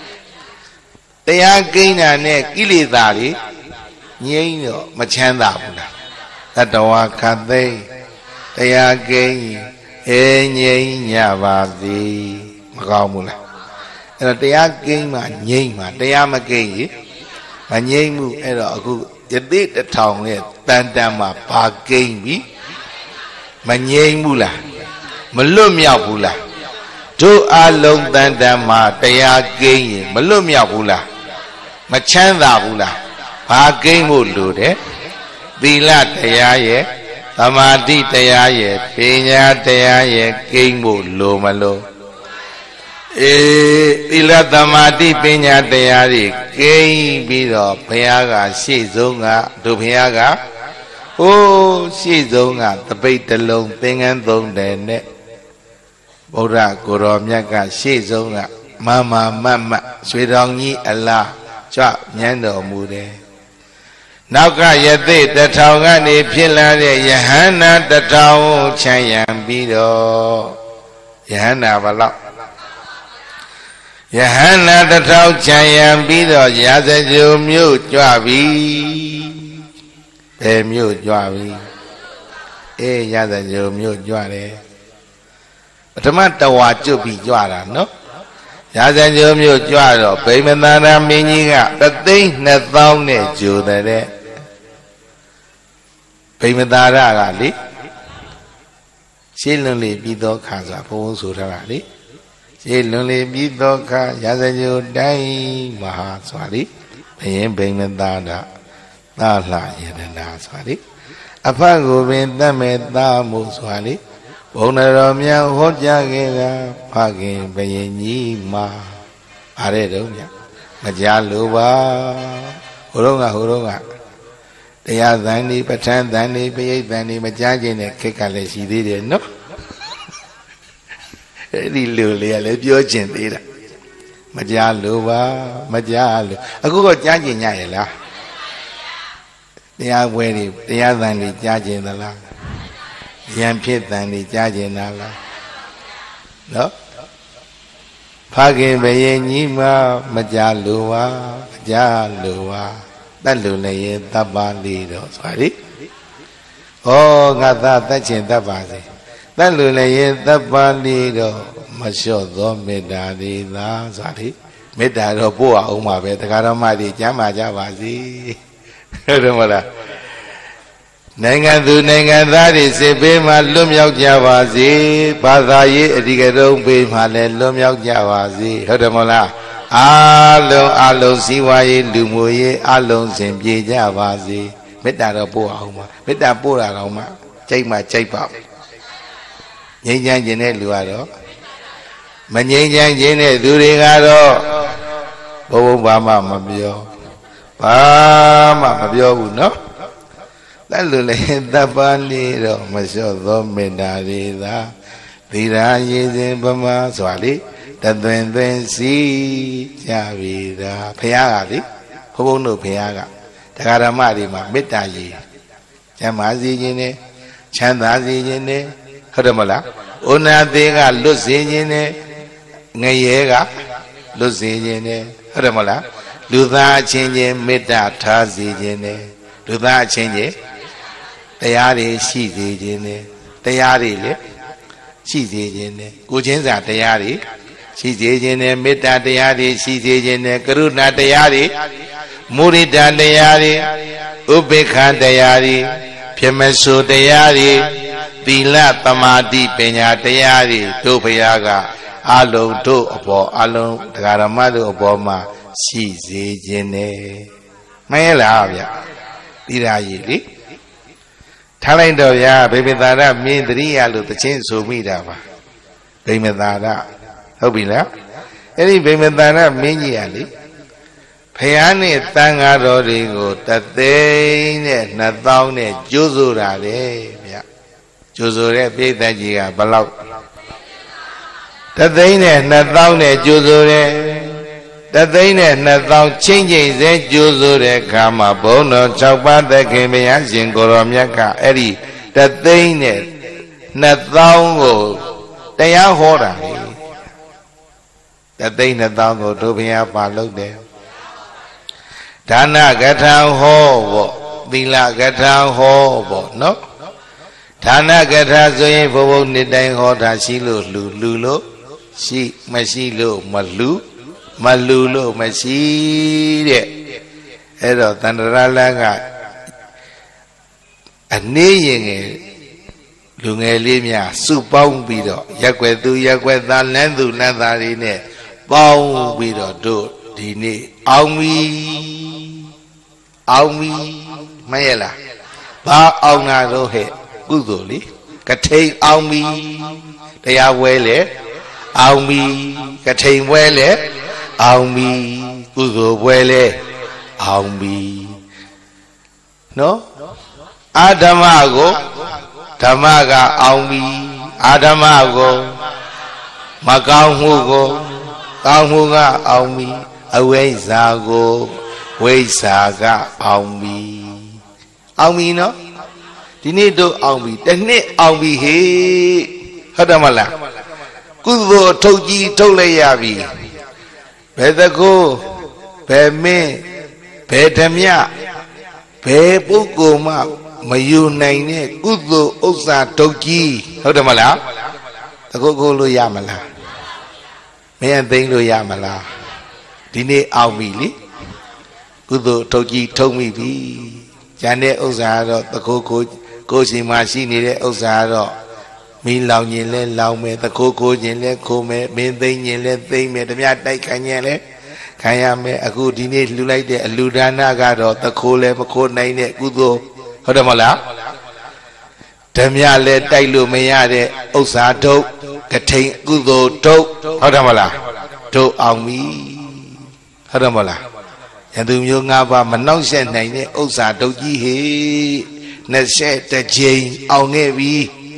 S2: တရားကိန်းတာနဲ့ကိလေသာတွေငြိမ်းတော့မချမ်းသာဘူးလားတတဝါခတ်သိမ်းတရားကိန်းငြိမ်းညပါစေမကောင်းဘူးလားအဲ့တော့တရားကိန်းမှငြိမ်းမှတရားမကိန်းကြီးမငြိမ်းဘူးအဲ့တော့အခုယသိတထောင်ရဲ့တန်တန်မှာဘာကိန်းပြီမငြိမ်းဘူးလားမလွတ်မြောက်ဘူးလားတို့အလုံးတန်တန်မှာတရားကိန်းရင်မလွတ်မြောက်ဘူးလားမချမ်းသာဘူးလားဘ Ba kinh mù lù đấy. Tì la taya ye. Samadhi taya ye. Pinya taya ye. Kinh mù lù mà lù. Tì la samadhi pinya taya ye. Kinh bì đó. Phaya gà xì dô ngạ. Tù phaya gà. Ô xì dô ngạ. Tập bê tà lông. Tinh án dông đèn nè. Bồ ra cổ rò nhạc gà xì dô ngạ. Mà. Suy rong nhí Allah. Chọ nhãn đồ mù đê. Nào cả yết tế tà thao gà nì phiết la đê. Yahana tà thao chai yam bì đồ. Yahana bà lọc. Yahana tà thao chai yam bì đồ. Yá sa dô miêu chua bì. Bê miêu chua bì. Ê yá sa dô miêu chua đê. Bà thầm tà hòa chua bì chua ra nó. Yá sa dô miêu chua rồi. Bê mê ta ra mê nhí gà. Bà tinh nè tông nè chua đê đê. Bê mê ta ra gà lý. Xế lưng lì bí tố khá xa phô vốn sổ ra gà lý. Xế lưng lì bí tố khá. Yá sa dô đáy mà hà xóa lý. Bê mê ta ra. Ta là yé đà đà xóa lý. A phá gô bên ta mê ta mô xóa lý. Bông nà rò miang hốt chá ghê gà. Phá kênh bê yé nhí mà. Bà rê đâu nhá. Mà chá lô bà. Hô rô ngà. Taya than đi, bát thán than đi, bê yết than đi. Mà chá chê nè kết cả lệ xí đi đê nó. Đi lô lê lê biô chên đi đà. Mà chá lô bà. Mà chá lô. À cô có chá chê nhá yé là. Taya quê đi, taya than đi chá chê nà là. Yam phiết than đi chá chê nà là. Đó. Phá kênh bê yé nhí mà. Mà chá lô bà. Mà chá lô bà. Tát lù lệ yé tát bà lì đó. Xóa đi. Ô ngà tát chên tát bà gì. Tát lù lệ yé tát bà lì đó. Mà xó gió mê đà đi đó. Xóa đi. Mê đà đó bố à ông mà bè. Tất cả đó mà đi chá mà chá bà gì. Đúng không là. Nèn ngàn tu nèn ngàn ta đi xế bê mà lùm yóc chá bà gì. Bà ta yé đi cái rông bê mà lè lùm yóc chá bà gì. Đúng không là. A lông xí hoa yé lù mù yé. A lông xìm bê chá bà gì. Mê đà đó bố à ông mà. Mê đà bố à ông mà. Cháy mà cháy bảo. Nhây nhang chê nè lù à đó. Mà nhây nhang chê nè tu rì ngà đó. Bố bà mà biô. Bà mà biô bù nó. Tát lù lệ tát bà lì đó. Mà xó gió mê đà đi đó. Tì ra yé zên bà mà xóa lý. Tát tuyên tuyên xí chá bì đó. Phaya gà lý. Phô bông đồ phaya gà. Tất cả đó mà đi mà mết đà gì. Chá má gì chê nè. Chán đá gì chê nè. Hốt đó mà là. Ôn nà tê gà lốt xế chê nè. Ngay yé gà lốt xế chê nè. Hốt đó mà là. Lù thá chên chê mết đà thá xế chê nè. Lù thá chên chê. Taya rì xí xế chê nè. Taya rì lè. Xí xế chê nè. Cô chên xá taya rì. Xí xế chê nè. Mết đà taya rì. Xí xế chê nè. Karu nà taya rì. Mùri đà taya rì. Ube khá taya rì. Phiên mẹ sô taya rì. Tì la tamadhi pinya taya rì. Tô phaya gà. A lông tô ở bò. A lông tất cả đó mà tô ở bò mà. Xí xế chê nè. Mấy là hả bịa. Tì ra gì đi. Thá lệnh đồ ya. Bê mê ta ra miên tì ya lù tà chên sô mì ra bà. Bê mê ta ra. Hậu bì lá. Ê đi bê mê ta ra miên gì à lý. Phaya nè ta ngà rò rì ngô. Tà tế nè. Nà tông nè. Chú dô ra đê. Chú dô rè. Bê ta gì gà. Bà lọc. Tà tế nè. Nà tông nè. Chú dô rè. Tà tế nè. Nà tông chênh chênh rè. Chú dô rè. Khá mà bố nò. Chọc bát tà kênh bê yá xīn cổ rò miak khá. Ê đi. Tà tế nè. Nà tông ngô. Tà yá hô ra. Tà tế nà tông ngô. Tô phá yá bà lốc đê. Đà nà gà thang hô bò. Tì la gà thang hô bò. Nó. Đà nà gà thang dô yé phô bông nít đáy hô thà xí lô lù lù lô. Xí mà xí lô mà lù. Mà lù lô mà xí đê. Ê rò tàn rà la gà. Anh nê yé nghe. Lù nghe lê mìa su bông bì đỏ. Yá quẹ ta lén tu lén ta đi nè. Bông bì đỏ đô. Đi nè. Ông bì. ông mi mấy là ba ông nào rồi hết cứ rồi đi cái thầy ông mi đây à quê lẽ ông mi cái thầy quê lẽ ông mi cứ rồi quê lẽ ông mi nó Adamago Tamaga ông mi Adamago mà cao ngu ga ông mi away zago way saga ông mi nó thì nè đâu ông mi thế nè ông mi he hết đâu mà là cứ vô thâu chi thâu lấy ya bi bé ta cô bé mẹ bé thầm ya bé bố cô mà yêu này nè cứ vô ốc sa thâu chi hết đâu mà là ta cô lo ya mà là mấy anh tên lo ya mà là thì nè ông mi li cứ vô thâu chi thâu mi bi cha nè ốc sa đó ta cô chỉ mà xin đi đấy ốc sa đó mi lao nhìn lên lao mẹ ta cô nhìn lên cô mẹ bên tây nhìn lên tây mẹ ta mẹ tay khai nhẹ lên khai nhà mẹ aku đi nè lưu lại để lưu đa na ga đó ta cô lên mà cô này nè cứ vôဟုတ်တယ်မလားဓမြလဲတိုက်လို့မရတဲ့ဥစ္စာထုတ်ကထိန်ကုသိုလ်ထုတ်ဟုတ်တယ်မလားထုတ်အောင်ပြီဟုတ်တယ်မလားယန္တုမျိုး၅ပါးမနှောက်ယှက်နိုင်တဲ့ဥစ္စာထုတ်ကြီးဟေ20ကြိမ်အောင်ခဲ့ပြီ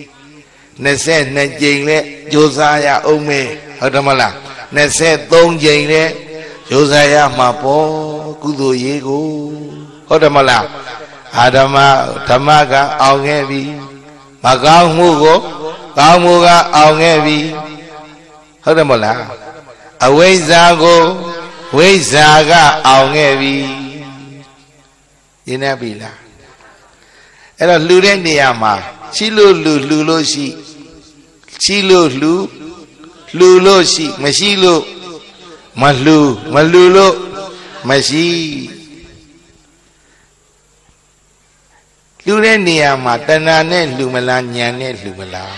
S2: 22ကြိမ်လဲကြိုးစားရအောင်မယ်ဟုတ်တယ်မလား23ကြိမ်လဲကြိုးစားရမှာပေါ့ကုသိုလ်ရေးကိုဟုတ်တယ်မလားအာဓမ္မကအောင်ခဲ့ပြီမကောင်းမှုကိုကောင်းမှုကအောင်ခဲ့ပြီဟုတ်တယ်မလားအဝိဇ္ဇာကိုဝိဇ္ဇာကအောင်ခဲ့ပြီရင်းနေပြီလားအဲ့တော့လှူတဲ့နေရာမှာရှိလို့လှူလို့ရှိလို့လှူလို့ရှိမရှိလို့မလှူလို့မရှိလှူတဲ့နေရာမှာတဏှာနဲ့လှူမလားဉာဏ်နဲ့လှူမလား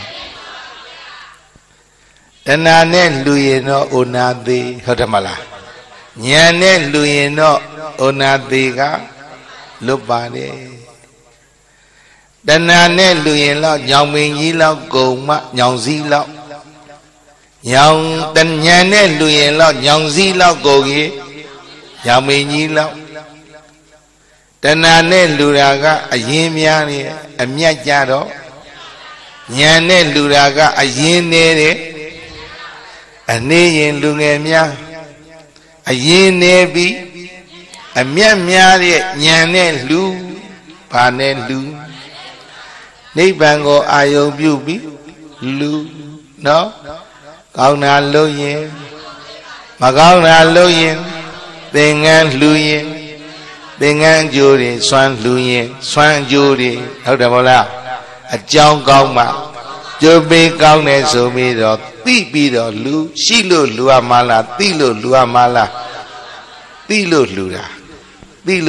S2: တဏှာနဲ့လှူရင်တော့ဩနာသေးဟုတ်တယ်မလားဉာဏ်နဲ့လှူရင်တော့ဩနာသေးကလွတ်ပါတယ်တဏှာနဲ့လှူရင်တော့ညောင်မင်းကြီးလောက်ကုံမညောင်စည်းလောက်ညောင်တဉာဏ်နဲ့လှူရင်တော့ညောင်စည်းလောက်ကုံကြီးညောင်မင်းကြီးလောက်တဏှာနဲ့လူရာကအရင်များနေအမြတ်ကြတော့ဉာဏ်နဲ့လူရာကအရင်နေတယ်အနေရင်လူငယ်များအရင်နေပြီးအမြတ်များတဲ့ဉာဏ်နဲ့လူဘာနဲ့လူနိဗ္ဗာန်ကိုအာယုံပြုပြီးလူနော်ကောင်းတာလုပ်ရင်မကောင်းတာလုပ်ရင်သင်္ကန်းလှူရင်သင်္ကန်းကြိုးတွေဆွမ်းလှူရင်ဆွမ်းကြိုးတွေဟုတ်တယ်မဟုတ်လားအကြောင်းကောင်းမှကြိုးပေးကောင်းတယ်ဆိုပြီးတော့သိပြီးတော့လူရှိလို့လှူရမှာလားသိလို့လှူရမှာလားသိလို့လှူတာဟေ့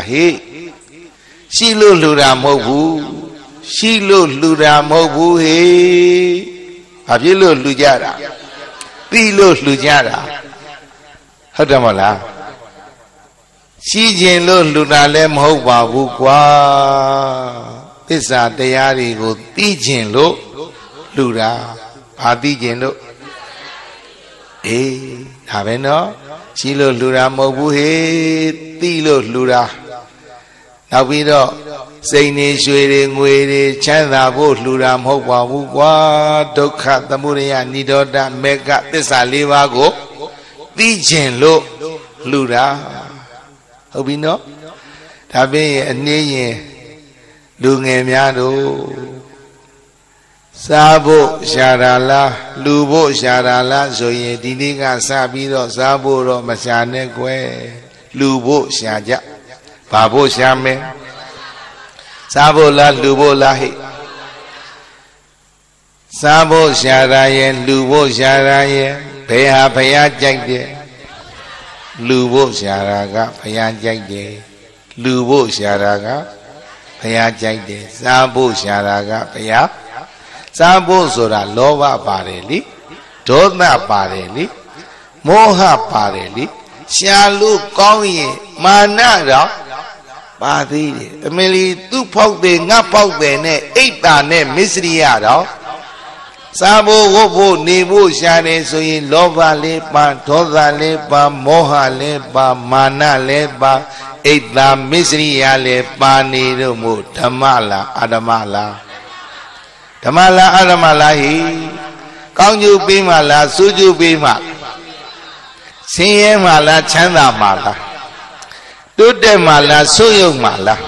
S2: ရှိလို့လှူတာမဟုတ်ဘူးရှိလို့လှူတာမဟုတ်ဘူးဟေ့ဘာဖြစ်လို့လှူကြတာသိလို့လှူကြတာဟုတ်တယ်မဟုတ်လားရှိခြင်းလို့လှူတာလည်းမဟုတ်ပါဘူးကွာသစ္စာတရားတွေကိုသိခြင်းလို့လှူတာဘာသိခြင်းလို့အေးဒါပဲနော်ရှိလို့လှူတာမဟုတ်ဘူးဟေ့သိလို့လှူတာနောက်ပြီးတော့စိတ်နေရွှေတွေငွေတွေချမ်းသာဖို့လှူတာမဟုတ်ပါဘူးကွာဒုက္ခသမုဒယနိရောဓမေဃသစ္စာ၄ပါးကိုသိခြင်းလို့လှူတာဟုတ်ပြီနော်ဒါပြင်အနေရင်လူငယ်များတို့စားဖို့ရှာတာလားလူဖို့ရှာတာလားဆိုရင်ဒီနေ့ကစပြီးတော့စားဖို့တော့မရှာနဲ့ကွယ်လူဖို့ရှာကြဘာဖို့ရှာမယ်စားဖို့လားလူဖို့လားဟိစားဖို့ရှာတာရဲ့လူဖို့ရှာတာရဲ့ဘယ်ဟာဘုရားကြိုက်တယ်လူဖို့ရှာတာကဘုရားကြိုက်တယ်လူဖို့ရှာတာကဘုရားကြိုက်တယ်စားဖို့ရှာတာကဘုရားစားဖို့ဆိုတာလောဘပါတယ်လေဒေါသပါတယ်လေမောဟပါတယ်လေရှာလို့ကောင်းရင်မာနတော့ ba đi Emily tu phao de ngã phao de nè ít ta nè Misriya đó sa bố gỗ bố ni bố xa nè so yin loba le ba thoda le ba moha le ba mana le ba ít ta Misriya le ba ni do mu Dhamma la Adama la Dhamma la Adama la hi Cao như bí mà là su như bí mà Sinh yên mà là chán đà mà là Tốt đẹp mà là số dụng mà là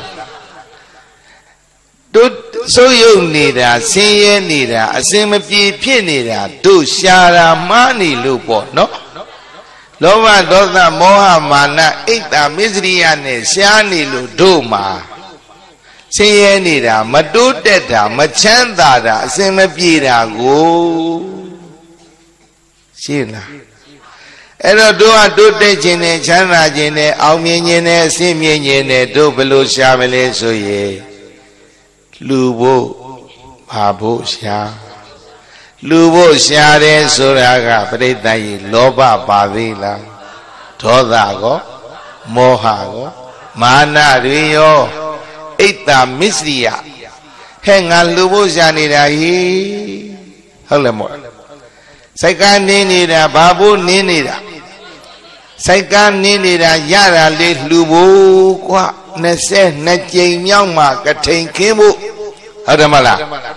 S2: Tốt số dụng nì ra Sinh yên nì ra Sinh mà bí phía nì ra Tốt xa ra má nì lưu bộ nó Lô mà đô ta mô hà mà na Ít ta Misriya nè xa nì lưu đô mà Sinh yên nì ra Mà tốt đẹp ra Mà chán đà ra Sinh mà bí ra gô Xin là Ê đó đô tế chinh nè chán ra chinh nè Ông miên chinh nè Xin miên chinh nè Đô bà lô xa bà lê so ye Lưu bố Bà bố xa Lưu bố xa đê so ra gà Bà đê ta yi Lô bà bà đi là Thó đà gó Mô hà gó Mā na rì yô Ít ta Misriya Hê ngā lưu bố xa nì ra hi Hông là một Sai ca ni ni ra ba bố ni ni ra Sai ca ni ni ra ya ra le lưu bố quá Nè xe nè chênh nhau mà Cả thênh khế bố Hả ra mà là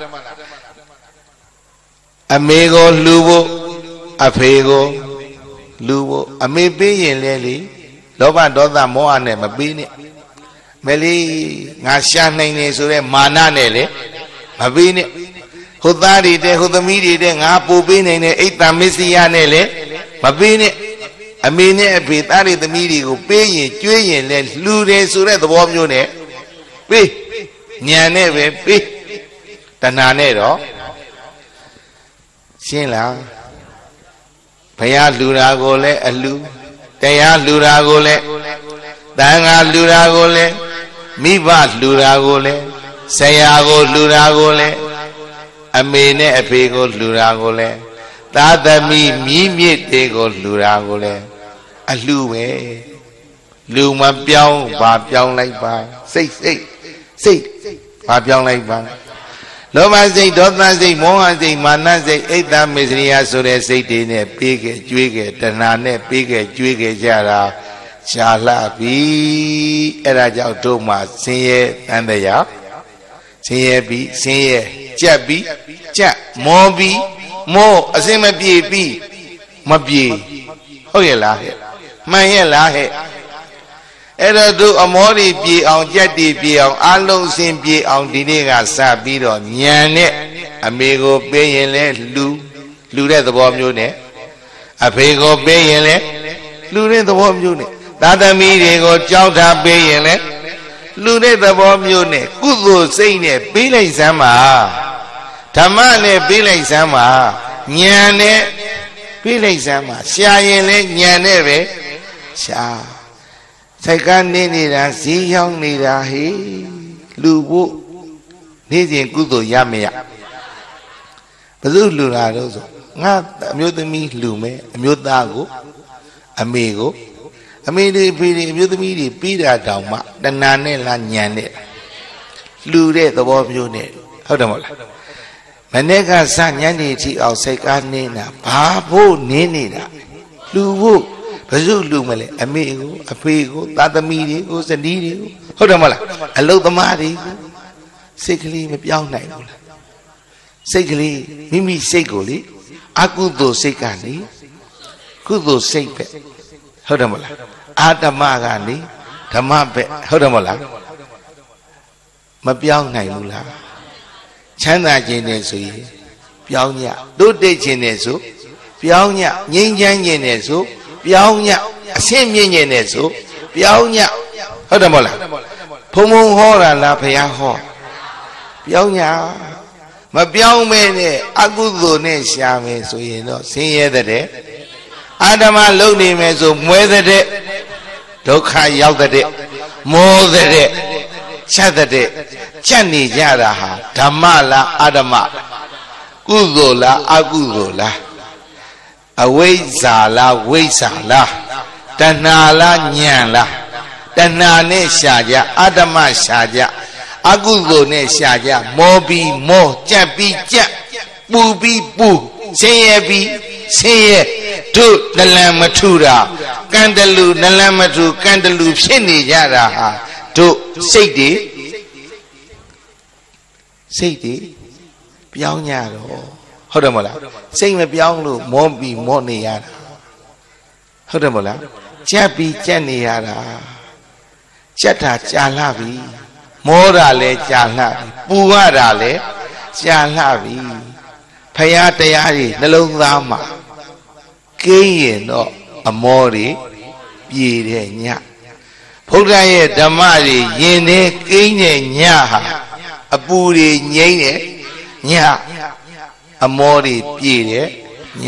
S2: A mê gô lưu bố A phê gô lưu bố A mê bê yin lê lý Lô bà đô ta mô anh nè mà bê nè Mê lý ngā xa nênh nè số rê Mā na nè lê Mà bê nè Hô ta đi đê, hô ta mì đi đê, ngã bố bê nè nè, ít ta Misriya nè lê Mà bê nè A mê nè, bê ta đi ta mì đi gô bê yin, chuê yin lê, lưu rê số rê ta bóm nhô nè Bê, nhà nè bê, bê Ta nà nè đó Xin là Phá yá lưu ra gô lê, a lưu Tê yá lưu ra gô lê Ta ngã lưu ra gô lê Mì bát lưu ra gô lê Sa yá gô lưu ra gô lê A mê nè a phê gô lưu ra gô lê Ta ta mì mì miết tê gô lưu ra gô lê A lưu bê Lưu mà biao bà biao lại bà Xích bà biao lại bà Lô mà xích đốt mà xích mô hà xích mà na xích Ít ta Misriya số rê xích tê nè Bê kè chuê kè Tà nà nè bê kè chuê kè chà ra Chà lạ bì Ê ra cháu trô mà xinh yê Tàn tà yá Xinh yê bì Xinh yê Chà bì Chà Mô bì Mô A xinh mà bì bì Mà bìဟုတ်ရဲ့လားဟဲ့မှန်ရဲ့လားဟဲ့အဲ့တော့သူအမောတွေပြေအောင်ကြက်တွေပြေအောင်အလုံးစင်ပြေအောင်ဒီနေ့ကစပြီးတော့ညံနဲ့အမေကိုပေးရင်လဲလူတဲ့သဘောမျိုးနဲ့အဖေကိုပေးရင်လဲလူတဲ့သဘောမျိုးနဲ့သာသမီတွေကိုကြောက်တာပေးရင်လဲလူတဲ့သဘောမျိုးနဲ့ကုသိုလ်စိတ်နဲ့ပေးလိုက်စမ်းပါဓမ္မနဲ့ပေးလိုက်စမ်းပါညံနဲ့ပေးလိုက်စမ်းပါရှာရင်လဲညံနဲ့ပဲရှာစိုက်ကနေနေတာဈေးရောက်နေတာဟေးလူဖို့နေ့စဉ်ကုသိုလ်ရမရဘယ်သူလူလာတော့ဆိုငါအမျိုးသမီးလူမယ်အမျိုးသားကိုအမေကိုအမေတွေဖေတွေအမျိုးသမီးတွေပြီးတာတောင်မှတဏှာနဲ့လားညံနဲ့လူတဲ့သဘောမျိုးနဲ့ဟုတ်တယ်မဟုတ်လားမနေ့ကစညနေထိအောင်စိတ်ကားနေတာဘာဖို့နင်းနေတာလူဖို့ဘယ်သူလူမလဲအမေကိုအဖေကိုသားသမီးတွေကိုဇနီးတွေကိုဟုတ်တယ်မဟုတ်လားအလုသမားတွေကိုစိတ်ကလေးမပြောင်းနိုင်ဘူးလားစိတ်ကလေးမိမိစိတ်ကိုလေအကုသိုလ်စိတ်ကနေကုသိုလ်စိတ်ပဲဟုတ်တယ်မဟုတ်လားအာတမကနေဓမ္မပဲဟုတ်တယ်မဟုတ်လားမပြောင်းနိုင်ဘူးလားချမ်းသာခြင်းနဲ့ဆိုရင်ပြောင်းညတိုးတက်ခြင်းနဲ့ဆိုပြောင်းညငြိမ်းချမ်းခြင်းနဲ့ဆိုပြောင်းညအဆင့်မြင့်ခြင်းနဲ့ဆိုပြောင်းညဟုတ်တယ်မဟုတ်လားဖုံဖုံဟောတာလားဘုရားဟောပြောင်းညမပြောင်းမဲနဲ့အကုသိုလ်နဲ့ရှာမယ်ဆိုရင်တော့ဆင်းရဲတဲ့အာဓမ္မလုံနေမယ်ဆိုမွဲတဲ့ဒုက္ခရောက်တဲ့မောတဲ့ချက်တဲ့ချက်နေကြတာဟာဓမ္မလားအဓမ္မကုသိုလ်လားအကုသိုလ်လားအဝိဇ္ဇာလားဝိဇ္ဇာလားတဏှာလားဉာဏ်လား Tần na nè xả dạ Adama xả dạ Agu đồ nè xả dạ Mô bi mô Chạ bi chạ Bù bi bù Sen ye bi Sen ye Thu nà làm mà thu ra Can đà lù nà làm mà thu Can đà lù phiết nì dạ ra ha Thu xây đi Xây đi Biao nhà rồiဟုတ်တယ်မလားစိတ်မပြောင်းလို့မောပြီးမောနေရတာဟုတ်တယ်မလားကြက်ပြီးကြက်နေရတာကြက်တာကြာလှပြီမောတာလည်းကြာလှပြီပူရတာလည်းကြာလှပြီဖရာတရားတွေနှလုံးသားမှာကိန်းရင်တော့အမောတွေပြေတဲ့ညဘုရားရဲ့ဓမ္မတွေယင်တဲ့ကိန်းတဲ့ညဟာအပူတွေငြိမ့်တဲ့ညအမောတွေပြေတဲ့ည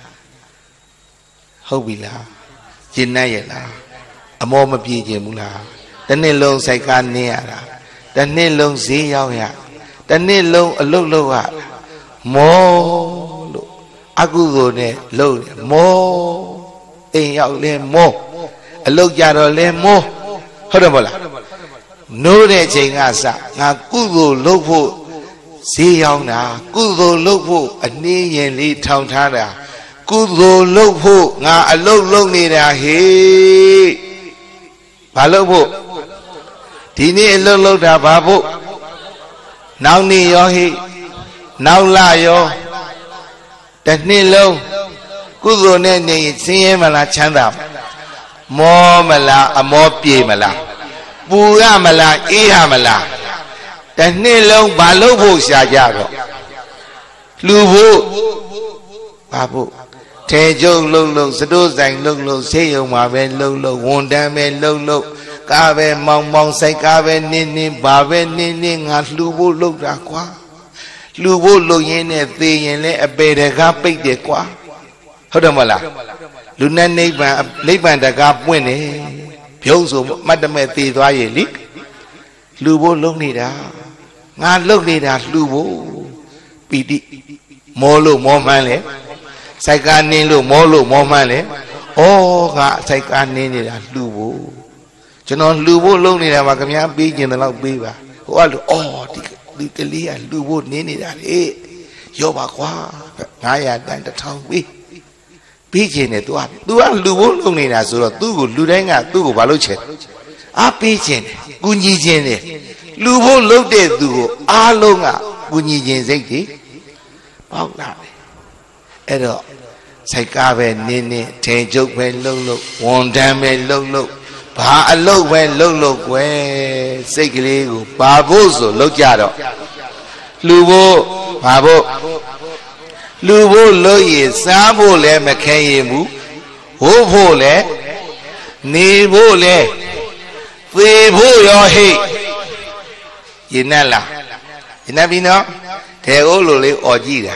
S2: ဟုတ်ပြီလားကျင်နဲ့ရဲ့လားအမောမပြေခြင်းဘူးလားတစ်နှစ်လုံးစိုက်ကားနင်းရတာတစ်နှစ်လုံးဈေးရောက်ရတစ်နှစ်လုံးအလုတ်လုပ်ရမောလို့အကုသိုလ်နဲ့လုပ်တယ်မောအိမ်ရောက်လဲမောအလုတ်ကြတော့လဲမောဟုတ်တယ်မလားနိုးတဲ့ချိန်ကစငါကုသိုလ်လုပ်ဖို့ဈေးရောက်တာကုသိုလ်လုပ်ဖို့အနည်းရင်လေးထောင်ထားတာကုသိုလ်လုပ်ဖို့ငါအလုတ်လုပ်နေတာဟေ့ဘာလုပ်ဖို့ဒီနေ့အလုတ်လုပ်တာဘာဖို့နောက်နေ့ရောဟိနောက်လရောတစ်နှစ်လုံးကုသိုလ်နဲ့နေဆင်းရဲမလားချမ်းသာမောမလားအမောပြေမလားပူရမလားအေးရမလားတစ်နှစ်လုံးဘာလုပ်ဖို့ရှာကြတော့လူဖို့ဘာဖို့ထဲကျုပ်လုံစတိုးဆိုင်လုံဆေးရုံမှာပဲလုံဝန်တန်းပဲလုံကားပဲမောင်ဆိုင်ကားပဲနင်းဘာပဲနင်းငါလှူဖို့လုပ်တာကွာလှူဖို့လုပ်ရင်းနဲ့သေရင်လည်းအပေတကားပိတ်တယ်ကွာဟုတ်တယ်မလားလူနဲ့နိဗ္ဗာန်တကားပွင့်တယ်ပြုံးဆိုမတ်တမဲ့သေသွားရဲ့လေလှူဖို့လုပ်နေတာငါလုပ်နေတာလှူဖို့ပီတိမောလို့မောမှန်းလေစိုက်ကားနင်းလို့မောလို့မောမှန်းလေဩငါစိုက်ကားနင်းနေတာလှူဖို့ကျွန်တော်လှူဖို့လုပ်နေတာမှာခင်ဗျားပေးကျင်တယ်လို့ပေးပါဟိုကလူဒီကလေးကလှူဖို့နင်းနေတာလေရောပါကွာ900တန်1000ပေးကျင်တယ် तू ကလှူဖို့လုပ်နေတာဆိုတော့သူ့ကိုလူတိုင်းကသူ့ကိုဘာလုပ်ချင်အားပေးကျင်တယ်ကူညီကျင်တယ်လူဖို့လုပ်တဲ့သူကိုအားလုံးကကူညီခြင်းစိတ်တွေပေါက်လာတယ်အဲ့တော့စိုက်ကားပဲနင်းထဲကျုပ်ပဲလုံဝန်တန်းပဲလုံဘာအလုပ်ပဲလုံကွယ်စိတ်ကလေးကိုဘာဖို့ဆိုလုပ်ကြတော့လူဖို့ဘာဖို့လူဖို့လုပ်ရစားဖို့လည်းမခဲရင်ဘူးဟိုးဖို့လည်းနေဖို့လည်းသေဖို့ရောဟိတ်ရင်နဲ့လားရင်နဲ့ပြီနော်ထဲအိုးလိုလေးអော်ကြည့်တာ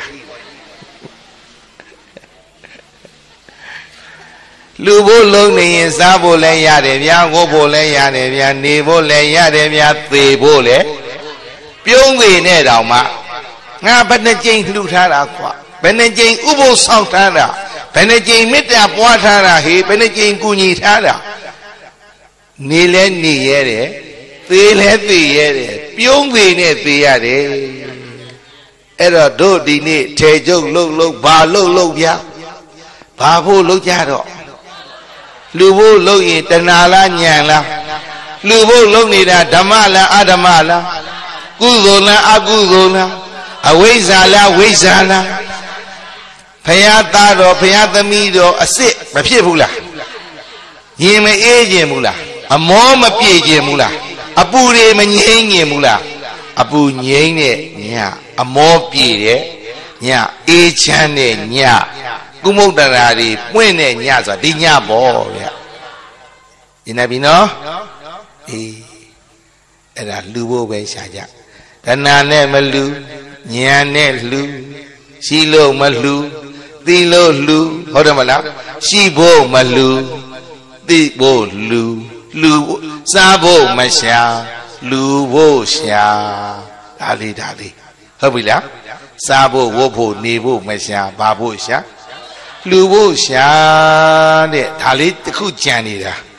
S2: လူဖို့လုံးနေရင်စားဖို့လည်းရတယ်ဗျာဝတ်ဖို့လည်းရတယ်ဗျာနေဖို့လည်းရတယ်ဗျာသေဖို့လည်းပြုံးသေးနဲ့တောင်မှငါဘယ်နှကြိမ်လှူထားတာကွာဘယ်နှကြိမ်ဥပုသ်ဆောင်ထားတာဘယ်နှကြိမ်မေတ္တာပွားထားတာဟေးဘယ်နှကြိမ်ကူညီထားတာနေလဲနေရတယ်သေလဲသေရတယ်ပြုံးသေးနဲ့သေရတယ်အဲ့တော့တို့ဒီနေ့ထေကျုပ်လုံဘာလုံဗျာဘာဖို့လုံကြတော့လူဖို့လုံရင်တဏှာလားဉာဏ်လားလူဖို့လုံနေတာဓမ္မလားအဓမ္မလားကုသိုလ်လားအကုသိုလ်လားအဝိဇ္ဇာလားဝိဇ္ဇာလားဖယားသားတော်ဖယားသမီးတော်အစ်စ်မဖြစ်ဘူးလားရင်မအေးခြင်းဘူးလားအမောမပြေခြင်းဘူးလားအပူတွေမငြိမ့်ခြင်းဘူးလားအပူငြိမ့်တဲ့ညအမောပြေတဲ့ညအေးချမ်းတဲ့ညကုမုဒ္ဒရာတွေပွင့်တဲ့ညဆိုတာဒီညပေါ့ဗျာယင်နေပြီနော်အေးအဲ့ဒါလှူဖို့ပဲရှာကြတဏှာနဲ့မလှူဉာဏ်နဲ့လှူရှိလို့မလှူသိလို့လှူဟုတ်တယ်မလားရှိဖို့မလှူသိဖို့လှူစားဖို့မရှာလှူဖို့ရှာဒါလေးဟုတ်ပြီလားစားဖို့ဝတ်ဖို့နေဖို့မရှာဘာဖို့ရှာလှူဖို့ရှာတဲ့ဒါလေးတစ်ခုကြံနေတာတ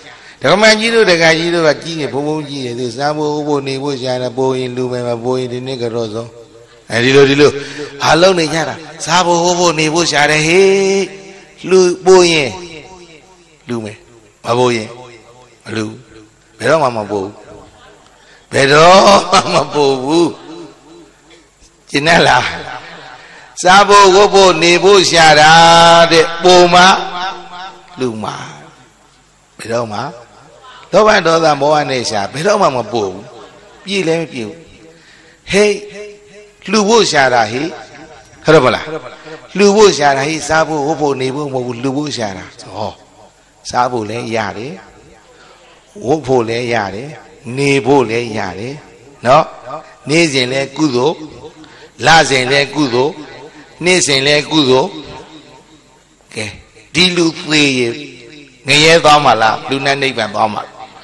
S2: Đó mà chỉ được cái gì đó là chỉ cái bố gì đấy thì sao bố này bố già là bố in lưu mà bố in đến cái rồi sao đi luôn lâu này nhá là sao bố này bố già đấy hết lưu bố in lưu mà bố in lưu bây đó mà bố bây đó mà bố chỉ nói là sao bố này bố già đấy bố mà lưu mà bây đó mà đó bạn đó là bố anh ấy sao bây đó mà bố gì lên biểu hey lưu bố già đấy hết rồi là lưu bố già đấy sao bố này bố mà lưu bố già đấy sao bố lấy già đấy bố lấy già đấy nê bố lấy già đấy nó nê gì lấy cú đố la gì lấy cú đố nê gì lấy cú đố cái đi lưu gì nghe nhớ to mà là lưu nan đi bàn to mà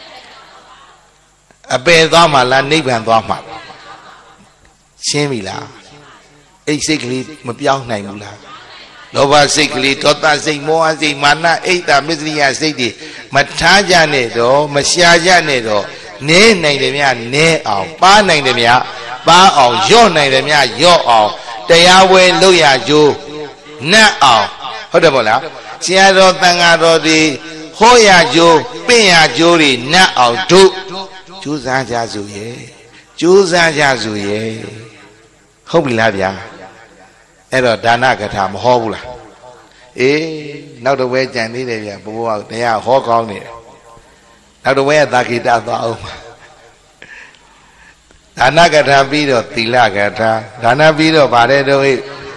S2: à bê to mà là đi bàn to mà xem gì là ấy xích li một bao này một là đó và xích li đó ta xích mua xích mà na ấy ta mới đi xích đi mà tháo ra này đó mà xả ra này đó né này để mía né ảo ba này để mía ba ảo gió này để mía gió ảo đại áo quên lâu ya chú nát ảoဟုတ်တယ်ပေါ့လားဆရာတော်တန်ဃာတော်ဒီဟောရကျိုးပင့်ရကျိုးတွေနတ်အောင်တို့ကျိုးစားကြစုရဲ့ကျိုးစားကြစုရဲ့ဟုတ်ပြီလားဗျာအဲ့တော့ဒါနကထာမဟောဘူးလားအေးနောက်တော့ဝဲကြံသေးတယ်ဗျာဘိုးဘွားတရားဟောကောင်းနေတယ်နောက်တော့ဝဲသာခိတသွားအောင်ဒါနကထာပြီးတော့သီလကထာဒါနပြီးတော့ဗါတဲ့တော့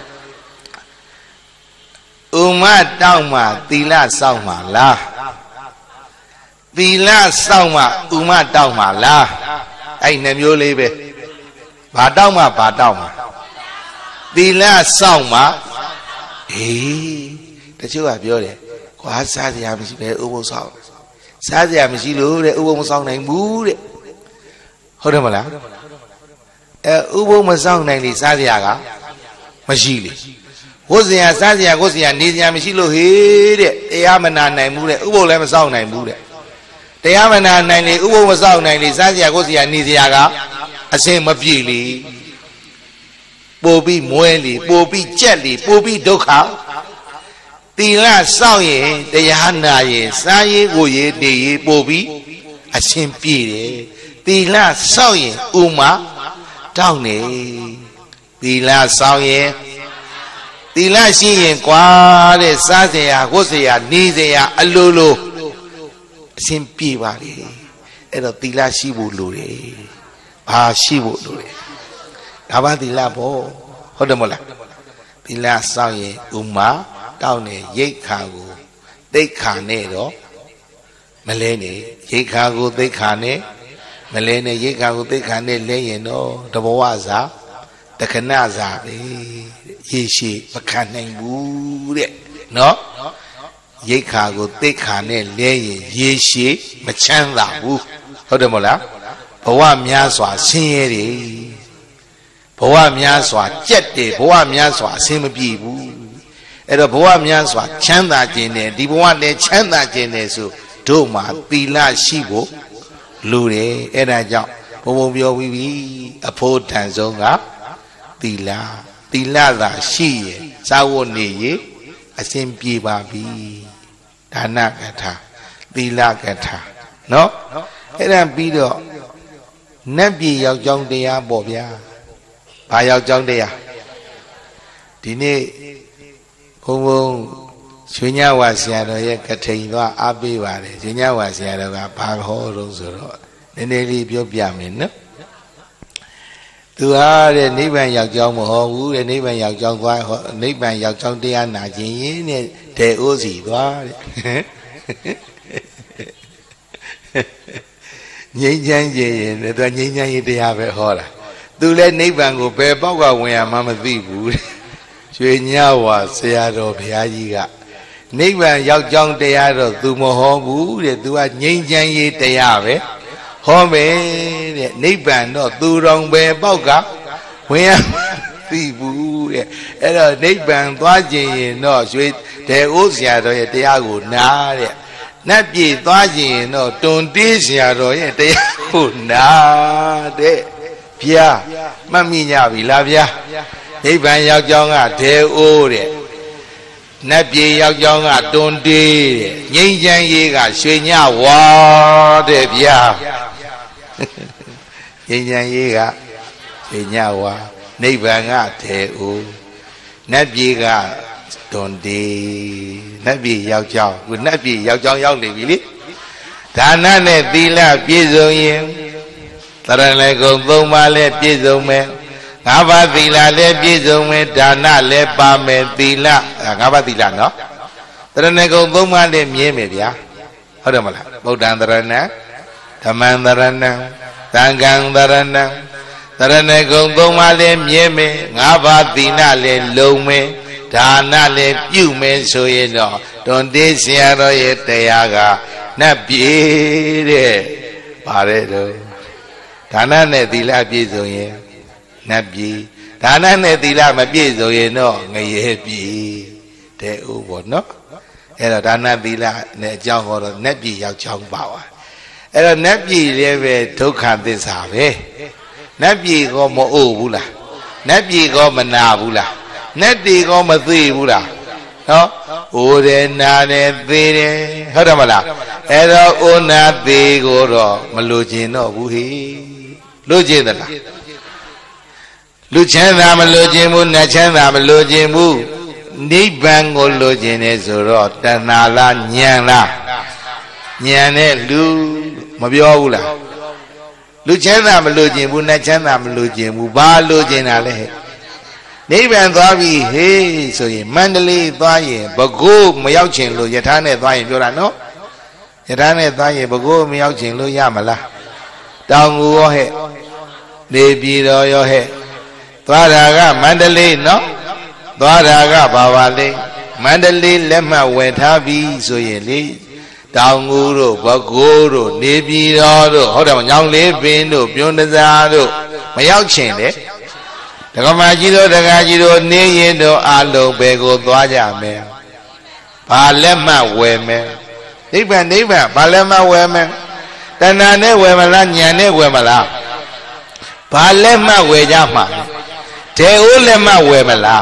S2: ဥမတောက်မှသီလစောင့်မှလားသီလစောင့်မှဥမတောက်မှလားအဲ့နှမျိုးလေးပဲဘာတောက်မှဘာတောက်မှသီလစောင့်မှအေးတချို့ကပြောတယ်ကွာစားစရာမရှိပဲဥပုသ်ဆောင်စားစရာမရှိလို့တဲ့ဥပုသ်မဆောင်နိုင်ဘူးတဲ့ဟုတ်တယ်မလားဥပုသ်မဆောင်နိုင်လေစားစရာကမရှိလေကိုယ်စရာစားစရာကိုယ်စရာနေစရာမရှိလို့ဟေးတဲ့တရားမနာနိုင်ဘူးတဲ့ဥပုသ်လည်းမစောင့်နိုင်ဘူးတဲ့တရားမနာနိုင်လေဥပုသ်မစောင့်နိုင်လေစားစရာကိုယ်စရာနေစရာကအစင်မပြေလေပို့ပြီးမွဲလေပို့ပြီးကြက်လေပို့ပြီးဒုက္ခသီလစောင့်ရင်တရားနာရင်စားရေးကိုရေးနေရေးပို့ပြီးအစင်ပြေတယ်သီလစောင့်ရင်ဥမာတောင်းနေသီလစောင့်ရင်သီလရှိရင်ကွာတဲ့စားစရာကိုယ်စရာနေစရာအလိုလိုအစဉ်ပြေပါလေအဲ့တော့သီလရှိဖို့လိုတယ်ဘာရှိဖို့လိုတယ်ဒါပါသီလပေါ့ဟုတ်တယ်မဟုတ်လားသီလစောင့်ရင်ဥမာတောင်းနေရိတ်ခါကိုသိက္ခာနဲ့တော့မလဲနေရိတ်ခါကိုသိက္ခာနဲ့မလဲနေရိတ်ခါကိုသိက္ခာနဲ့လဲရင်တော့တဘဝစာတခဏစာပဲရေရှိမခံနိုင်ဘူးတဲ့နော်ရိတ်ခါကိုသိက္ခာနဲ့လဲရင်ရေရှိမချမ်းသာဘူးဟုတ်တယ်မဟုတ်လားဘဝများစွာဆင်းရဲတယ်ဘဝများစွာကြက်တယ်ဘဝများစွာအဆင်မပြေဘူးအဲ့တော့ဘဝများစွာချမ်းသာခြင်းနဲ့ဒီဘဝနဲ့ချမ်းသာခြင်းနဲ့ဆိုတို့မှာသီလရှိဖို့လိုတယ်အဲ့ဒါကြောင့်ဘုံဘုံပြောပြီးပြီအဖို့တန်ဆုံးကသီလသီလသာရှိရင်စာဝတ်နေရင်အစဉ်ပြေပါပြီဒါနကထာသီလကထာနော်အဲ့ဒါပြီးတော့နတ်ပြည်ယောက်ျောင်းတရားပေါ့ဗျာဘာယောက်ျောင်းတရားဒီနေ့ဘုံဘုံရွှေညဝါဆရာတော်ရဲ့ကထိန်သွားအားပေးပါတယ်ရွှေညဝါဆရာတော်ကဘာဟောတော့ဆိုတော့နည်းနည်းလေးပြောပြမယ်နော်သူဟာတဲ့နိဗ္ဗာန်ရောက်ကြောင်းမဟုတ်ဘူးတဲ့နိဗ္ဗာန်ရောက်ကြောင်းသွားနိဗ္ဗာန်ရောက်ကြောင်းတရားနာခြင်းရင်းနဲ့တဲ့အိုးစီသွားတဲ့ငြိမ်းချမ်းခြင်းရင်သူငြိမ်းချမ်းရေးတရားပဲဟောတာသူလည်းနိဗ္ဗာန်ကိုဘယ်ပေါက်ကဝင်ရမှမသိဘူးတဲ့ရွှေညဝါဆရာတော်ဘုရားကြီးကနိဗ္ဗာန်ရောက်ကြောင်းတရားတော့သူမဟောဘူးတဲ့သူကငြိမ်းချမ်းရေးတရားပဲဟောမယ်တဲ့နိဗ္ဗာန်တော့သူတော်ပဲပေါက်ကဝင်ရသိဘူးတဲ့အဲ့တော့နိဗ္ဗာန်သွားခြင်းရင်တော့ရွှေတဲ့အိုးဆရာတော်ရဲ့တရားကိုနားတဲ့ nát bị toa gì nó tuần tí xìa rồi để hùn na để bia mà mi nhà bị la bia Niết bàn giao cho ngà theo ô để nát bị giao cho ngà tuần tí nhân dân gì cả suy nhà hoa để bia nhân dân gì cả suy nhà hoa Niết bàn ngà theo ô nát bị cả tuần tí nát bị giao cho vừa nát bị giao cho giao liền bị lý Đà nẵng này tì la biết rồi yên, ta ra lại cùng tông ba lại biết rồi mẹ, ngã ba tì la lại biết rồi mẹ, Đà nẵng lại ba mẹ tì la, ngã ba tì la nó, ta ra lại cùng tông ba lại miết mẹ bia,ဟုတ်တယ်မလားဗုဒ္ဓံတရဏံဓမ္မံတရဏံသံဃံတရဏံတရဏဂုံသုံးပါးလည်းမြဲမယ်ငါးပါးသီလလည်းလုံမယ်ဒါနလည်းပြုမယ်ဆိုရင်တော့တွန်တေးဆရာတော်ရဲ့တရားကနတ်ပြေတဲ့ပါတယ်တော့ဒါနနဲ့သီလပြည့်စုံရင်နတ်ပြေဒါနနဲ့သီလမပြည့်စုံရင်တော့ငရဲပြေတဲ့ဥပေါ့နော်အဲ့တော့ဒါနသီလနဲ့အကြောင်းဟောတော့နတ်ပြည်ရောက်ချောင်းပါပါအဲ့တော့နတ်ပြည်လည်းပဲဒုက္ခသစ္စာပဲနတ်ပြည်ကောမအို့ဘူးလားနတ်ပြည်ကောမနာဘူးလားနတ်ပြည်ကောမသိဘူးလားနော်အိုတယ်နာတယ်သေတယ်ဟုတ်တယ်မလားအဲ့တော့အိုနာသေကိုတော့မလိုချင်တော့ဘူးဟိလိုချင်သလားလူချမ်းသာမလိုချင်ဘူးနတ်ချမ်းသာမလိုချင်ဘူးနိဗ္ဗာန်ကိုလိုချင်တယ်ဆိုတော့တဏှာလားဉာဏ်လားဉာဏ်နဲ့လူမပြောဘူးလားလူချမ်းသာမလိုချင်ဘူးနတ်ချမ်းသာမလိုချင်ဘူးဘာလိုချင်တာလဲနိဗ္ဗာန်သွားပြီဟေးဆိုရင်မန္တလေးသွားရင်ဘကိုးမရောက်ချင်လို့ယထာနဲ့သွားရင်ပြောတာနော်ယထာနဲ့သွားရင်ဘကိုးမရောက်ချင်လို့ရမလားတောင်ငူရောဟဲ့နေပြည်တော်ရောဟဲ့သွားတာကမန္တလေးနော်သွားတာကဘာပါလဲမန္တလေးလက်မှတ်ဝယ်ထားပြီဆိုရင်လေတောင်ငူတို့ဘကိုးတို့နေပြည်တော်တို့ဟုတ်တယ်မညောင်လေးပင်တို့ပြုံးတစားတို့မရောက်ချင်လေဒကမာကြီးတို့ဒကာကြီးတို့နေရင်တို့အလုံးပဲကိုသွားကြမယ်ဘာလက်မှတ်ဝယ်မယ်နိဗ္ဗာန်ဘာလက်မှတ်ဝယ်မယ်တဏှာနဲ့ဝယ်မလားဉာဏ်နဲ့ဝယ်မလားဘာလက်မှတ်ဝယ်ကြမှာတေအိုးလက်မှတ်ဝယ်မလား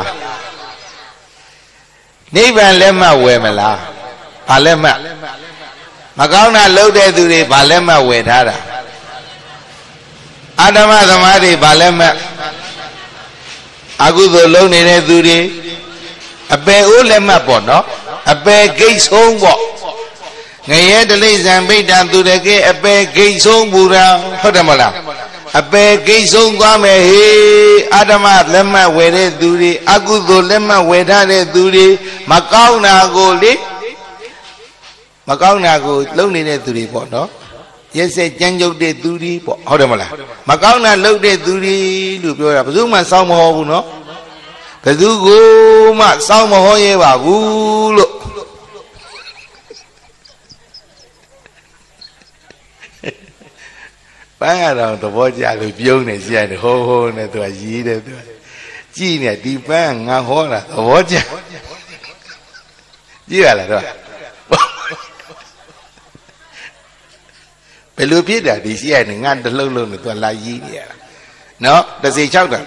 S2: နိဗ္ဗာန်လက်မှတ်ဝယ်မလားဘာလက်မှတ်မကောင်းတာလုပ်တဲ့သူတွေဘာလက်မှတ်ဝယ်ထားတာအာဓမ္မသမားတွေဘာလက်မှတ်အကုသိုလ်လုပ်နေတဲ့သူတွေအပယ်အိုးလက်မှတ်ပေါ့နော်အပယ်ဂိတ်ဆုံးပေါ့ငရဲတလိษံဗိဒ္ဓံသူတကယ်အပယ်ဂိတ်ဆုံးပူရာဟုတ်တယ်မလားအပယ်ဂိတ်ဆုံးသွားမယ်ဟေးအာဓမ္မလက်မှတ်ဝယ်တဲ့သူတွေအကုသိုလ်လက်မှတ်ဝယ်ထားတဲ့သူတွေမကောင်းတာကိုလေမကောင်းတာကိုလုပ်နေတဲ့သူတွေပေါ့နော်ရက်စက်ကြမ်းကြုတ်တဲ့သူတွေပေါ့ဟုတ်တယ်မလားမကောင်းတာလုပ်တဲ့သူတွေလို့ပြောတာဘယ်သူမှစောင်းမဟောဘူးနော်ဘယ်သူကိုမှစောင်းမဟောရဲပါဘူးလို့ပန်းရတော့သဘောကျလို့ပြုံးနေရှိရတယ်ဟိုးဟိုးနဲ့သူကရီးတယ်သူကြည့်နေဒီပန်းငါဟောတာသဘောကျကြည့်ရလားတော့ဘယ်လိုဖြစ်တာဒီရှိရတယ်ငါတလုံးလုံးနဲ့သူကလာရီးနေရတာနော်တစ်စီ6တာ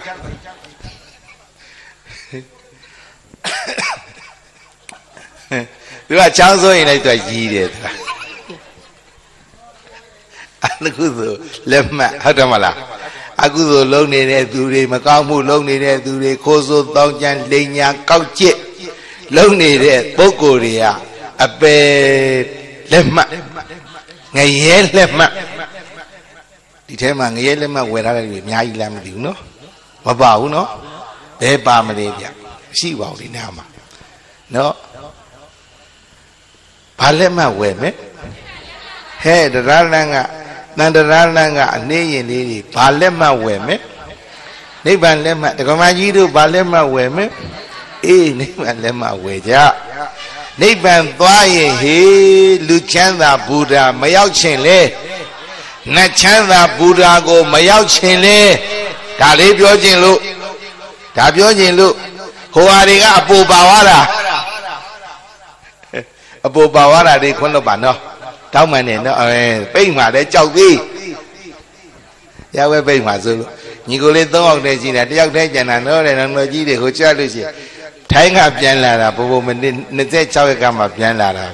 S2: သူကချောင်းစိုးရင်လည်းသူကရီးတယ်သူကအကုသိုလ်လက်မှတ်ဟုတ်တယ်မလားအကုသိုလ်လုံးနေတဲ့သူတွေမကောင်းမှုလုံးနေတဲ့သူတွေခိုးဆိုးတောင်းကြမ်းလိန်ညာကောက်ကျစ်လုံးနေတဲ့ပုဂ္ဂိုလ်တွေကအပယ်လက်မှတ်ငရဲလက်မှတ်ဒီထဲမှာငရဲလက်မှတ်ဝယ်ထားတဲ့လူအများကြီးလားမသိဘူးနော်မပါဘူးနော်ဘယ်ပါမလဲဗျရှိပါဦးဒီနားမှာနော်ဘာလက်မှတ်ဝယ်မယ်ဟဲ့တရားလမ်းကတန်တရားလမ်းကအနှေးရင်လေးတွေဘာလက်မှတ်ဝယ်မယ်နိဗ္ဗာန်လက်မှတ်ဒကမာကြီးတို့ဘာလက်မှတ်ဝယ်မယ်အေးနိဗ္ဗာန်လက်မှတ်ဝယ်ကြနိဗ္ဗာန်သွားရင်ဟေးလူချမ်းသာဘုရားမရောက်ချင်လေနတ်ချမ်းသာဘုရားကိုမရောက်ချင်လေဒါလေးပြောခြင်းလို့ဒါပြောခြင်းလို့ဟိုဟာတွေကအပူပါသွားတာ bộ bảo hóa là đi con nó bản nó cháu mà này nó bây mà để cháu đi cháu với bây mà rồi nhìn cô lên tôi học này gì là cháu thấy chẳng là nó này nó gì để hỗ trợ được gì thấy ngập chân là bộ mình đi nên sẽ cháu cái cam ngập chân là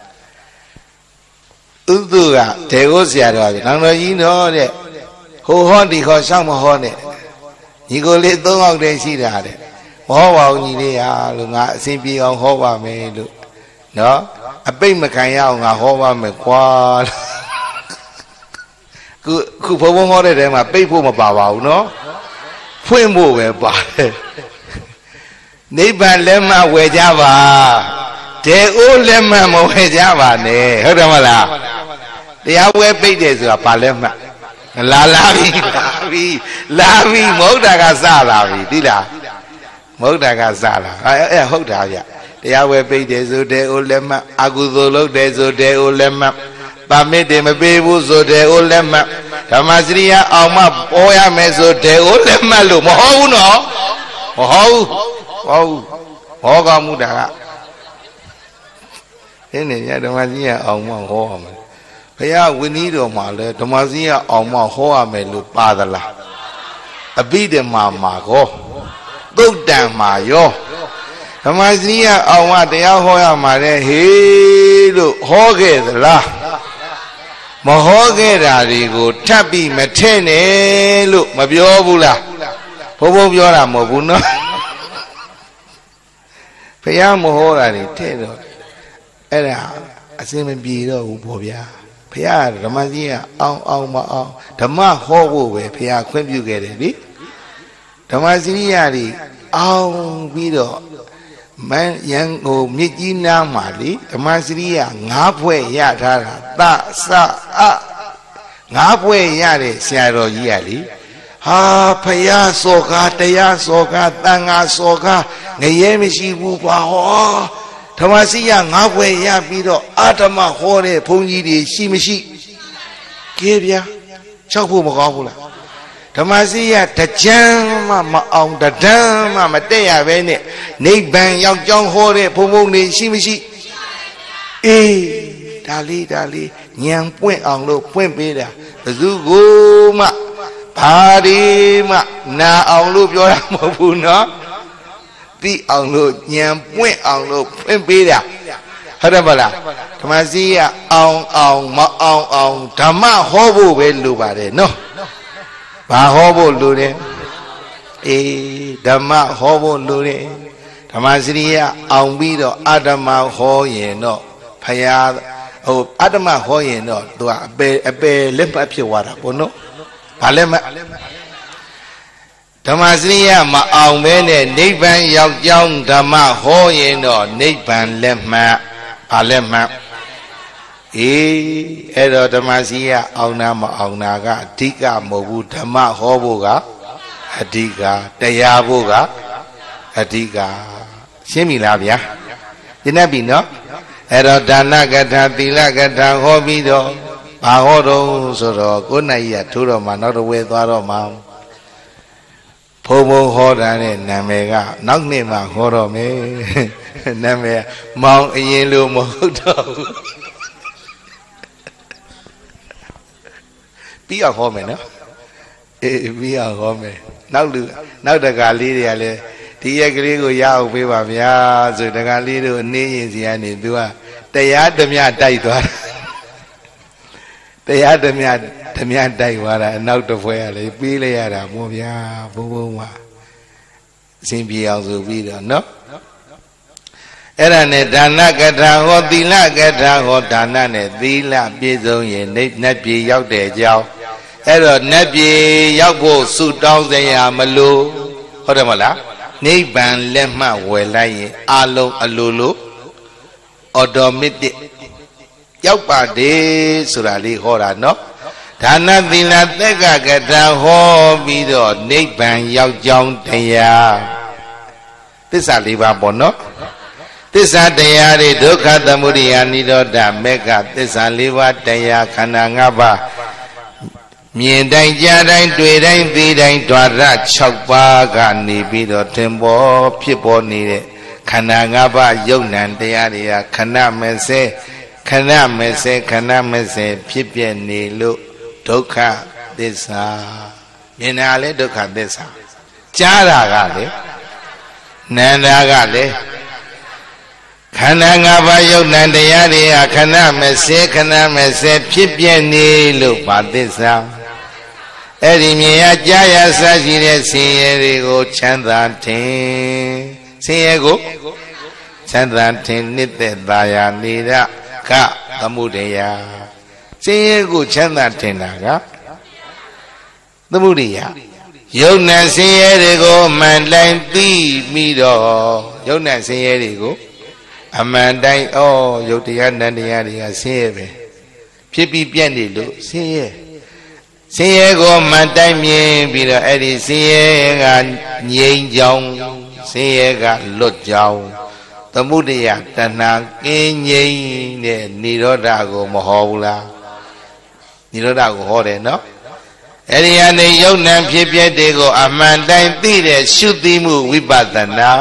S2: ứng tư à thế có gì rồi nó nói gì nữa đấy hồ hon thì khó sao mà hon đấy nhìn cô lên tôi học này gì là đấy hó vào như thế à luôn ngã xin bi ông hó vào mày được đó à bên mà cái nhau ngã hó vào mày qua cứ phố phố hó đây mà bên phố mà bảo vào nó phun mù về bảo nếu bạn lên mà về家吧thế ô lên mà về家吧nèဟုတ်တယ်မလားတရားဝဲပိတ်တယ်ဆိုတာဘာလဲမှလာပြီမဟုတ်တာကစလာပြီသိလားမဟုတ်တာကစလာအဲ့ဟုတ်တာဗျတရားဝဲပိတ်တယ်ဆိုတဲ့အိုလက်မှအကုသိုလ်လုပ်တယ်ဆိုတဲ့အိုလက်မှပါမစ်တယ်မပေးဘူးဆိုတဲ့အိုလက်မှဓမ္မစရိယအောင်မှပေါ်ရမယ်ဆိုတဲ့အိုလက်မှလို့မဟုတ်ဘူးနော်မဟုတ်ဘူးဟောကောင်းမှုတာကဒီနေ့ဓမ္မစရိယအောင်မှဟောရမယ်ဘုရားဝိနည်းတော်မှာလဲဓမ္မစရိယအောင်မှဟောရမယ်လို့ပါသလားအဘိဓမ္မာမှာကောသုတ်တံမှာရောဓမ္မစရိယအောင်မှတရားဟောရမှာလေဟေးလို့ဟောခဲ့သလားမဟောခဲ့တာတွေကိုထပ်ပြီးမထည့်နဲ့လို့မပြောဘူးလားဘုံဘုံပြောတာမဟုတ်ဘူးနော်ဘုရားမဟောတာတွေထည့်တော့အဲ့ဒါအစင်မပြေတော့ဘူးပေါ့ဗျာဘုရားဓမ္မစရိယအောင်မအောင်ဓမ္မဟောဖို့ပဲဘုရားခွင့်ပြုခဲ့တယ်လေဓမ္မစရိယတွေအောင်ပြီးတော့မန်ရန်ကိုမြစ်ကြီးနားမှာလေဓမ္မစရိယ၅ဖွဲ့ရထားတာသစအ၅ဖွဲ့ရတဲ့ဆရာတော်ကြီးကလေဟာဖယားစောကားတရားစောကားတန်ဃာစောကားငရဲမရှိဘူးပါဟောဓမ္မစရိယ၅ဖွဲ့ရပြီးတော့အဓမ္မဟောတဲ့ဘုန်းကြီးတွေရှိမရှိကဲဗျာချောက်ဖို့မကောင်းဘူးလားဓမ္မစရိယတကြမ်းမှမအောင်တဒမ်းမှမတက်ရပဲနဲ့နိဗ္ဗာန်ရောက်ကြောင်းဟောတဲ့ဘုံဘုံတွေရှိမရှိအေးဒါလေးဉာဏ်ပွင့်အောင်လို့ပွင့်ပေးတာဘယ်သူကိုမှဘာဒီမှနာအောင်လို့ပြောတာမဟုတ်ဘူးနော်သိအောင်လို့ဉာဏ်ပွင့်အောင်လို့ဖွင့်ပေးတာဟုတ်တယ်မလားဓမ္မစရိယအောင်မအောင်ဓမ္မဟောဖို့ပဲလိုပါတယ်နော်ဘာဟောဖို့လိုတယ်အေးဓမ္မဟောဖို့လိုတယ်ဓမ္မစရိယအောင်ပြီးတော့အဓမ္မဟောရင်တော့ဖယားအဓမ္မဟောရင်တော့သူကအပယ်လက်မှတ်ဖြစ်သွားတာပေါ့နော်ဘာလက်မှတ်ဓမ္မစရိယမအောင်ပဲနဲ့နိဗ္ဗာန်ရောက်ကြောင်းဓမ္မဟောရင်တော့နိဗ္ဗာန်လက်မှတ်ဘာလက်မှတ်အေးအဲ့တော့ဓမ္မစရိယအောင်နာမအောင်နာကအဓိကမဟုတ်ဘူးဓမ္မဟောဖို့ကအဓိကတရားဖို့ကအဓိကရှင်းပြီလားဗျာရှင်းပြီနော်အဲ့တော့ဒါနကထာသီလကထာဟောပြီးတော့ဘာဟောတော့ဆိုတော့ကိုယ်နိုင်ရထိုးတော့မှနောက်တစ်ဝဲသွားတော့မှဘုံဘုံဟောတာတဲ့နာမည်ကနောက်နေ့မှဟောတော့မယ်နာမည်မောင်အရင်လိုမဟုတ်တော့ဘူးပြီးအောင်ဟောမယ်နော်အေးပြီးအောင်ဟောမယ်နောက်တကလေးတွေကလည်းဒီရက်ကလေးကိုရအောင်ပေးပါဗျာဆိုတကလေးတို့အနေရင်စီကနေသူကတရားဓမြတိုက်သွားတရားဓမြတိုက်သွားတာနောက်တစ်ဖွဲကလည်းပေးလိုက်ရတာမို့ဗျာဘုံဘုံမှာအစဉ်ပြေအောင်ဆိုပြီးတော့နော်အဲ့ဒါနဲ့ဒါနကထာဟောသီလကထာဟောဒါနနဲ့သီလပြည့်စုံရင်နတ်ပြည်ရောက်တဲ့အကြောင်းအဲ့တော့နတ်ပြည်ရောက်ဖို့ဆုတောင်းစရာမလိုဟုတ်တယ်မလားနိဗ္ဗာန်လက်မှတ်ဝယ်လိုက်ရင်အလုံးအလိုလိုအော်တိုမက်တစ်ရောက်ပါတယ်ဆိုတာလေးဟောတာနော်ဒါနသီလသက်ကကထာဟောပြီးတော့နိဗ္ဗာန်ရောက်ကြောင်းတရားသစ္စာ၄ပါးပေါ့နော်သစ္စာတရားတွေဒုက္ခသမုဒယနိရောဓမေဃသစ္စာ၄ပါးတရားခန္ဓာ၅ပါးမြင်တိုင်းကြားတိုင်းတွေ့တိုင်းသိတိုင်းဓာရ6ပါးကနေပြီးတော့သင်္ဘောဖြစ်ပေါ်နေတဲ့ khả năng ngã ba yau nanတရားတွေကခဏမဲ့စေခဏမဲ့စေခဏမဲ့စေဖြစ်ပြနေလို့ဒုက္ခသစ္စာမြင်တာလည်းဒုက္ခသစ္စာကြားတာကလည်းနာတာကလည်းခန္ဓာ၅ပါးယုတ်နံတရားတွေကခဏမဲ့စေခဏမဲ့စေဖြစ်ပြနေလို့ဘာသစ္စာအဲ့ဒီမြင်ရကြားရစရှိတဲ့ဆင်းရဲတွေကိုချမ်းသာထင်ဆင်းရဲကိုချမ်းသာထင်နှစ်သက်သာယာနေတာကသမုဒယဆင်းရဲကိုချမ်းသာထင်တာကသမုဒယယုံနဲ့ဆင်းရဲတွေကိုမှန်တိုင်းသိပြီးတော့ယုံနဲ့ဆင်းရဲတွေကိုအမှန်တိုင်းဩယုတ်တရားနန္တရားတွေကဆင်းရဲပဲဖြစ်ပြီးပြတ်နေလို့ဆင်းရဲကိုမှန်တိုင်းမြင်ပြီးတော့အဲ့ဒီဆင်းရဲကငြိမ်းကြောင်းဆင်းရဲကလွတ်ကြောင်းသမုဒယတဏှာကင်းငြိမ်းတဲ့និရောဓကိုမဟောဘူးလားនិရောဓကိုဟောတယ်နော်အဲ့ဒီအနေယုံနံဖြစ်ပြတွေကိုအမှန်တိုင်းသိတဲ့ရှုသိမှုဝိပဿနာ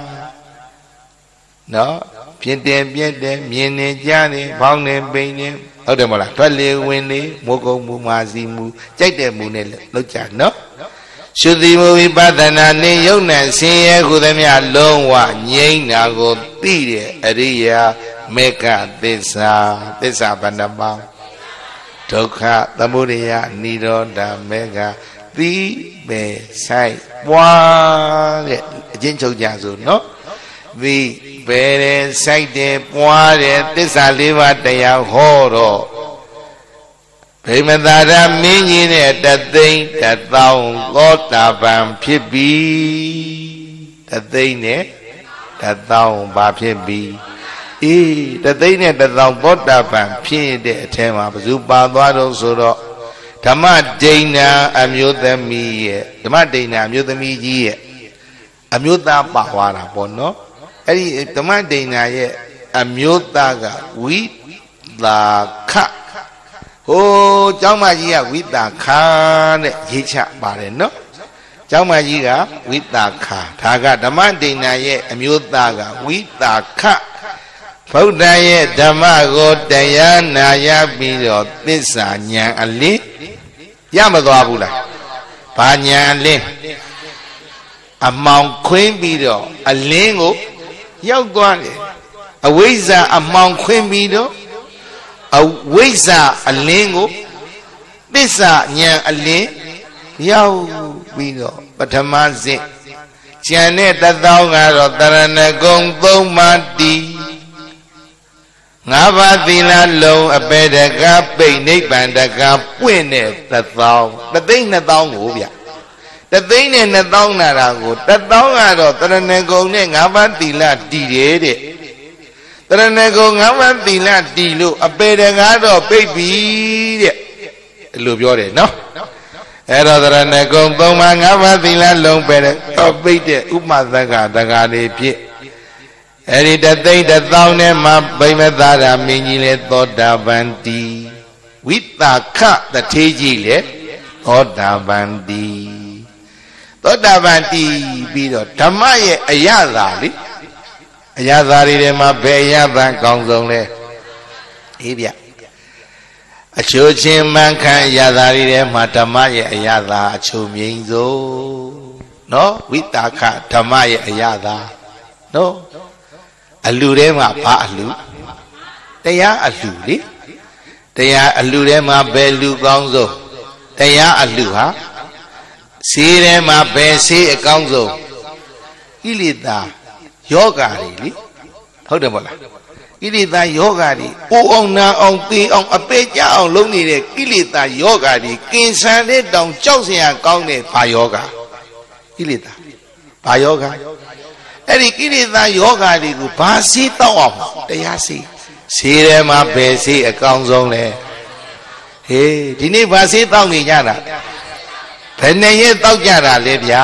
S2: နော်ဖြစ်တယ်ပြက်တယ်မြင်နေကြားနေဖောင်းနေပိန်နေဟုတ်တယ်မလားထွက်လေဝင်လေမိုးကုံမူမာစီမူကြိုက်တဲ့မူနဲ့လောက်ကြနော်ရှုသိမှုဝိပဿနာနေယုံနံဆင်းရဲခုသမျှလုံးဝငြိမ့်တာကိုသိတဲ့အရိယာမေဃသစ္စာဘယ်နှပါးဒုက္ခသမုဒယនិရောဓမေဃသီးပဲဆိုင်ပွားတဲ့အချင်းချုပ်ကြဆိုနော်သီးပဲဆိုင်တယ်ပွားတယ်သစ္စာလေးပါးတရားဟောတော့ဗိမသာရမင်းကြီးနဲ့တသိန်းတသောင်းသောတာပန်ဖြစ်ပြီတသိန်းနဲ့တသောင်းဘာဖြစ်ပြီအေးတသိန်းနဲ့တသောင်းသောတာပန်ဖြစ်တဲ့အထဲမှာဘယ်သူပါသွားတော့ဆိုတော့ဓမ္မဒိဏအမျိုးသမီးရဲ့ဓမ္မဒိဏအမျိုးသမီးကြီးရဲ့အမျိုးသားပါသွားတာပေါ့နော်အဲ့ဒီဓမ္မဒိဏရဲ့အမျိုးသားကဝိသာခဟိုးကျောင်းမကြီးကဝိသာခတဲ့ရေးချပါတယ်နော်ကျောင်းမကြီးကဝိသာခဒါကဓမ္မဒိဏရဲ့အမျိုးသားကဝိသာခဗုဒ္ဓရဲ့ဓမ္မကိုတရားနာရပြီးတော့သစ္စာဉာဏ်အလင်းရမသွားဘူးလားဘာဉာဏ်အလင်းအမောင်ခွင်းပြီးတော့အလင်းကိုရောက်သွားတယ်အဝိဇ္ဇာအမောင်ခွင်းပြီးတော့အဝိဇ္ဇာအလင်းကိုသစ္စာဉာဏ်အလင်းရောက်ပြီးတော့ပထမစဉ်ဉာဏ်နဲ့တသောင်းကတော့တရဏဂုံသုံးပါးတည်ငါးပါးသီလလုံးအပေတကပိတ်နိဗ္ဗာန်တကပွင့်တဲ့တသောင်းတသိန်းနှစ်သောင်းကိုဗျတသိန်းနဲ့နှစ်သောင်းနာတာကိုတသောင်းကတော့တရဏဂုံနဲ့ငါးပါးသီလတည်တယ်တဲ့တရဏဂုံငါးပါးသီလတည်လို့အပေတကတော့ပိတ်ပြီတဲ့လို့ပြောတယ်နော်အဲ့တော့တရဏဂုံသုံးပါးငါးပါးသီလလုံးပဲတော့ပိတ်တဲ့ဥပသကတကားလေးဖြစ်အဲ့ဒီတသိန်းတသောင်းနဲ့မှဗိမသာရမင်းကြီးလေသောတာပန်တီဝိတာခတထေးကြီးလေသောတာပန်တီသောတာပန်တီပြီးတော့ဓမ္မရဲ့အရသာလေအရသာတွေထဲမှာဘယ်အရသာကောင်းဆုံးလဲအေးဗျအချိုးချင်းမှန်ခံအရသာတွေထဲမှာဓမ္မရဲ့အရသာအချိုးမြင့်ဆုံးနော်ဝိတာခဓမ္မရဲ့အရသာနော်အလူထဲမှာဘာအလူတရားအလူလေတရားအလူထဲမှာဘယ်လူကောင်းဆုံးတရားအလူဟာဆေးထဲမှာဘယ်ဆေးအကောင်းဆုံးကိလေသာယောဂါတွေလေဟုတ်တယ်မဟုတ်လားကိလေသာယောဂါတွေအိုးအောင်နာအောင်သေအောင်အပေကြအောင်လုပ်နေတဲ့ကိလေသာယောဂါတွေကင်ဆန်တဲ့တောင်ကြောက်စရာကောင်းတဲ့ဘာယောဂါကိလေသာဘာယောဂါအဲ့ဒီကိလေသာယောဂါတွေကိုဘာစေးတောက်အောင်တရားစေးဆေးထဲမှာဘယ်ဆေးအကောင်းဆုံးလဲဟေးဒီနေ့ဘာစေးတောက်နေကြတာဘယ်နဲ့ရက်တောက်ကြတာလဲဗျာ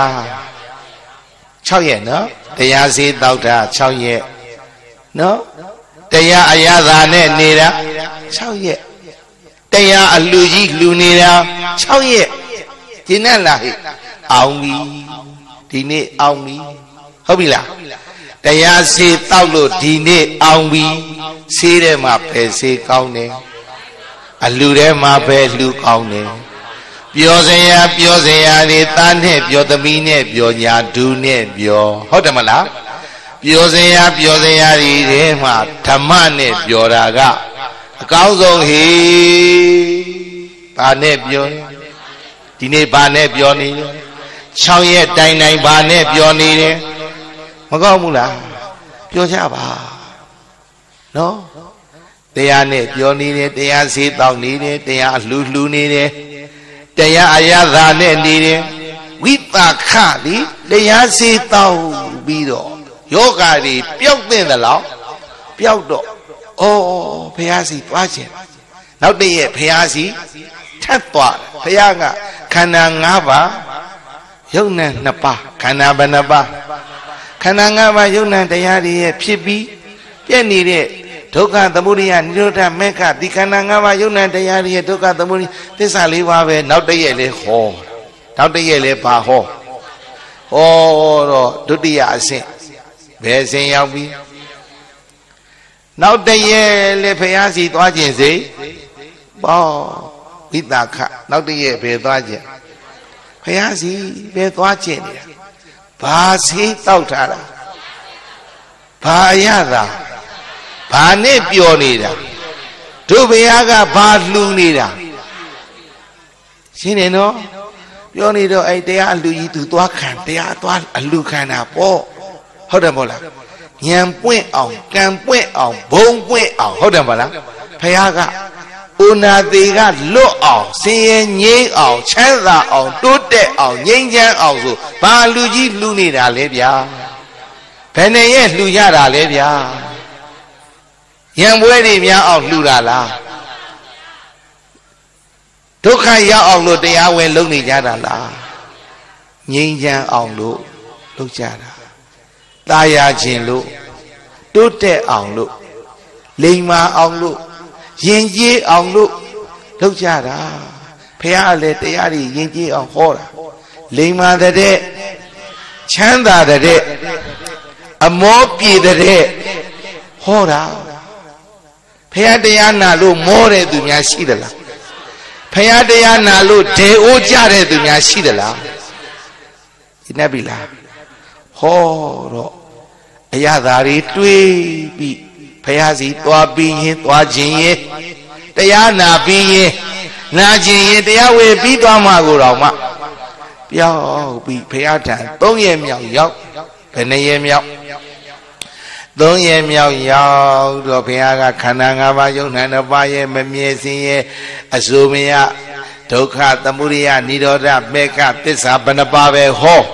S2: 6ရက်နော်တရားစေးတောက်တာ6ရက်နော်တရားအရသာနဲ့နေတာ6ရက်တရားအလှကြီးလှူနေတာ6ရက်ဒီနဲ့လားဟဲ့အောင်ပြီဒီနေ့အောင်ပြီဟုတ်ပြီလားတရားစေတောက်လို့ဒီနေ့အောင်ပြီဆေးထဲမှာပဲဆေးကောင်းတယ်အလှထဲမှာပဲလှကောင်းတယ်ပြောစရာတွေသားနဲ့ပြောသမီးနဲ့ပြောညာဒူနဲ့ပြောဟုတ်တယ်မလားပြောစရာတွေထဲမှာဓမ္မနဲ့ပြောတာကအကောင်းဆုံးဟေဘာနဲ့ပြောဒီနေ့ဘာနဲ့ပြောနေလဲ6ရက်တိုင်ဘာနဲ့ပြောနေတယ်မကောင်းဘူးလားပြောကြပါနော်တရားနဲ့ပြောနေတယ်တရားစေးတောက်နေတယ်တရားလှူနေတယ်တရားအရသာနဲ့နေတယ်ဝိပါခသည်တရားစေးတောက်ပြီးတော့ယောဂါတွေပျောက်တဲ့လောက်ပျောက်တော့ဘုရားစီသွားခြင်းနောက်တည့်ရဲ့ဘုရားစီထပ်သွားဘုရားကခန္ဓာ၅ပါးယုံနဲ့2ပါးခန္ဓာဘယ်နှပါးခန္ဓာ၅ပါးယုံနဲ့တရားတွေရဲ့ဖြစ်ပြီးပြည့်နေတဲ့ဒုက္ခသမုဒယနိရောဓမေခဒီခန္ဓာ၅ပါးယုံနဲ့တရားတွေရဲ့ဒုက္ခသမုဒယသစ္စာ၄ပါးပဲနောက်တည့်ရဲ့လေဟောနောက်တည့်ရဲ့လေဘာဟောတော့ဒုတိယအဆင့်ဘယ်အဆင့်ရောက်ပြီနောက်တည့်ရဲ့လေဘုရားစီသွားခြင်းစိပေါ့ဝိတာခနောက်တည့်ရဲ့ဘယ်သွားခြင်းဘုရားစီဘယ်သွားခြင်းလဲဘာစေးတောက်ထားတာဘာရတာဘာနဲ့ပျော်နေတာတို့ဘုရားကဘာလှူနေတာရှင်းတယ်နော်ပြောနေတော့အဲ့တရားအလှူကြီးသူသွားခံတရားသွားအလှူခံတာပေါ့ဟုတ်တယ်မို့လားဉာဏ်ပွင့်အောင်ကံပွင့်အောင်ဘုံပွင့်အောင်ဟုတ်တယ်မို့လားဘုရားကဥနာသေးကလွတ်အောင်ဆင်းရဲငြိမ်းအောင်ချမ်းသာအောင်တိုးတက်အောင်ငြိမ်းချမ်းအောင်ဆိုဘာလူကြီးလှူနေတာလဲဗျာဘယ်နဲ့ရဲ့လှူရတာလဲဗျာရံပွဲတွေများအောင်လှူတာလားဒုက္ခရောက်အောင်လို့တရားဝင်လုပ်နေကြတာလားငြိမ်းချမ်းအောင်လို့လုပ်ကြတာတာယာခြင်းလို့တိုးတက်အောင်လို့လိမ္မာအောင်လို့ရင်ကြီးအောင်လို့လုပ်ကြတာဘုရားလည်းတရားတွေရင်ကြီးအောင်ဟောတာလိမ္မာတဲ့ချမ်းသာတဲ့အမောပြေတဲ့ဟောတာဘုရားတရားနာလို့မောတဲ့သူများရှိသလားဘုရားတရားနာလို့ဒေအိုးကြတဲ့သူများရှိသလားဒီနေ့ပြီလားဟောတော့အရသာတွေတွေးပြီးဘုရားစီသွားပြီးရင်သွားခြင်းရင်တရားနာပြီးရင်နာခြင်းရင်တရားဝေပြီးသွားမှကိုတော့မှပြောင်းပြီးဘုရားထံ3ရက်မြောက်ရောက်ဘယ်နှရက်မြောက်3ရက်မြောက်ရောက်တော့ဘုရားကခန္ဓာ၅ပါးယုံနာ2ပါးရဲ့မမြဲစင်းရဲ့အစိုးမရဒုက္ခသမုဒယနိရောဓမေခသစ္စာဘယ်နှပါးပဲဟော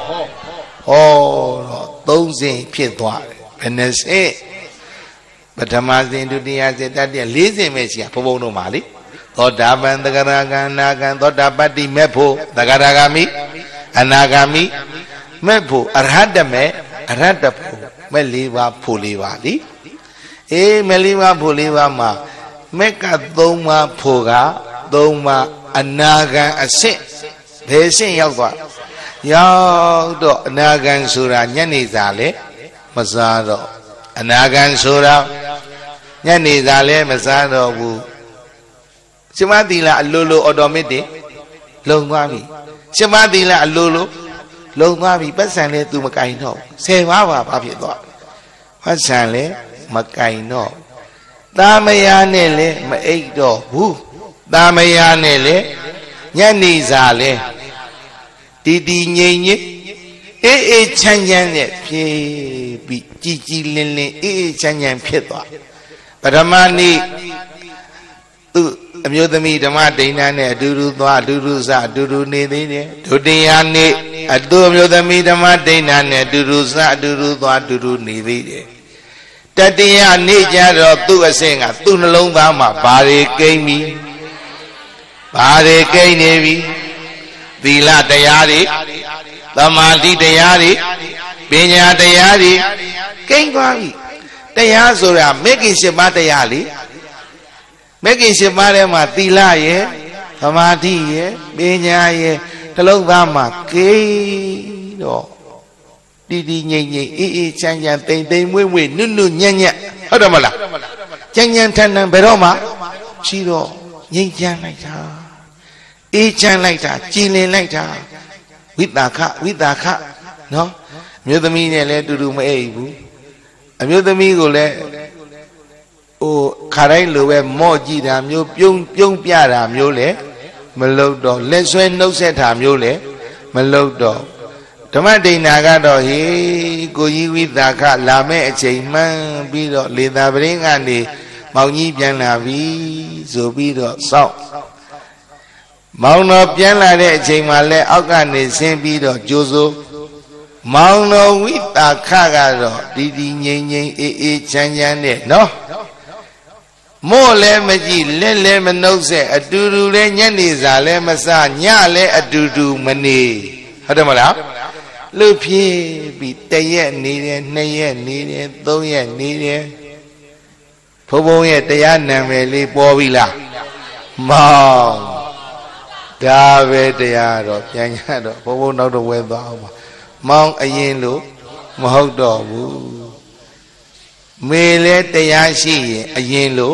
S2: တော့3စဉ်ဖြစ်သွားတယ်ဘယ်နှစဉ်ပထမစဉ်ဒုတိယစဉ်တတိယ4စဉ်ပဲရှိရဘုံဘုံတို့မှာလေသောတာပန်သဂရဂံနာဂံသောတာပတ္တိမေဖို့သဂရဂမိအနာဂမိမေဖို့အရဟတမေအရဟတဖို့မဲ့၄ပါးဖို့၄ပါးလीအေးမဲ့၄ပါးဖို့၄ပါးမှာမက်က3ပါးဖို့က3ပါးအနာဂံအဆင့်ဘယ်အဆင့်ရောက်သွားရောက်တော့အနာဂံဆိုတာညနေစာလေမစားတော့အနာဂံဆိုတာညနေစာလဲမစားတော့ဘူးရှင်မသီလအလိုလိုအော်တိုမက်တစ်လုံသွားပြီရှင်မသီလအလိုလိုလုံသွားပြီပတ်စံလဲသူမကင်တော့10ပါးဘာဖြစ်သွားပတ်စံလဲမကင်တော့တာမယာနဲ့လဲမအိတ်တော့ဘူးတာမယာနဲ့လဲညနေစာလဲတီငိမ့်ငိမ့်အေးချမ်းချမ်းနဲ့ဖြည့်ပြီးကြည်လင်းလင်းအေးချမ်းချမ်းဖြစ်သွားပထမနေ့သူအမျိုးသမီးဓမ္မဒိဋ္ဌာနဲ့အတူတူသွားအတူတူစအတူတူနေသေးတယ်ဒုတိယနေ့အတူအမျိုးသမီးဓမ္မဒိဋ္ဌာနဲ့အတူတူစအတူတူသွားအတူတူနေသေးတယ်တတိယနေ့ကျတော့သူ့အဆင့်ကသူ့နှလုံးသားမှာဘာတွေကိမ့်ပြီဘာတွေကိမ့်နေပြီသီလတရားတွေသမာဓိတရားတွေပညာတရားတွေကိမ့်သွားပြီတရားဆိုတာမေခင်7ပါးတရားလေမေခင်7ပါးထဲမှာသီလရဲ့သမာဓိရဲ့ပညာရဲ့နှလုံးသားမှာကိမ့်တော့ đi đi nhảy nhảy ý chang chang tênh muối muối nứt nứt nhăn nhăn hết rồi mà là chang chang thanh thanh bể đó mà chỉ đó nhảy chang lại ta ý chang lại ta chi lên lại ta vít ta khá nó miêu tâm này là đủ mà ấy bu miêu tâm của là ô khai đấy lừa về mò gì làm miêu pyong bia làm miêu lẽ mà lâu đó lên xoay nấu xe thảm miêu lẽ mà lâu đóဓမ္မဒိဏကတော့ဟေကိုကြီးဝိသခလာမဲ့အချိန်မှန်းပြီးတော့လေသာပရင်းကနေမောင်ကြီးပြန်လာပြီဆိုပြီးတော့စောင့်မောင်တော်ပြန်လာတဲ့အချိန်မှာလဲအောက်ကနေဆင်းပြီးတော့ကြိုးစိုးမောင်တော်ဝိသခကတော့ဒီငိမ့်ငိမ့်အေးချမ်းချမ်းနဲ့နော်မို့လဲမကြည့်လက်လဲမနှုတ်ဆက်အတူတူလဲညနေစာလဲမစားညလဲအတူတူမနေဟုတ်တယ်မလားလူဖြစ်ပြီးတရက်နေတယ်နှစ်ရက်နေတယ်သုံးရက်နေတယ်ဘုံဘုံရဲ့တရားနာမည်လေးပေါ်ပြီလားမောင်ဒါပဲတရားတော့ပြန်ရတော့ဘုံဘုံနောက်တော့ဝဲသွားအောင်ပါမောင်အရင်လို့မဟုတ်တော့ဘူးမေလဲတရားရှိရင်အရင်လို့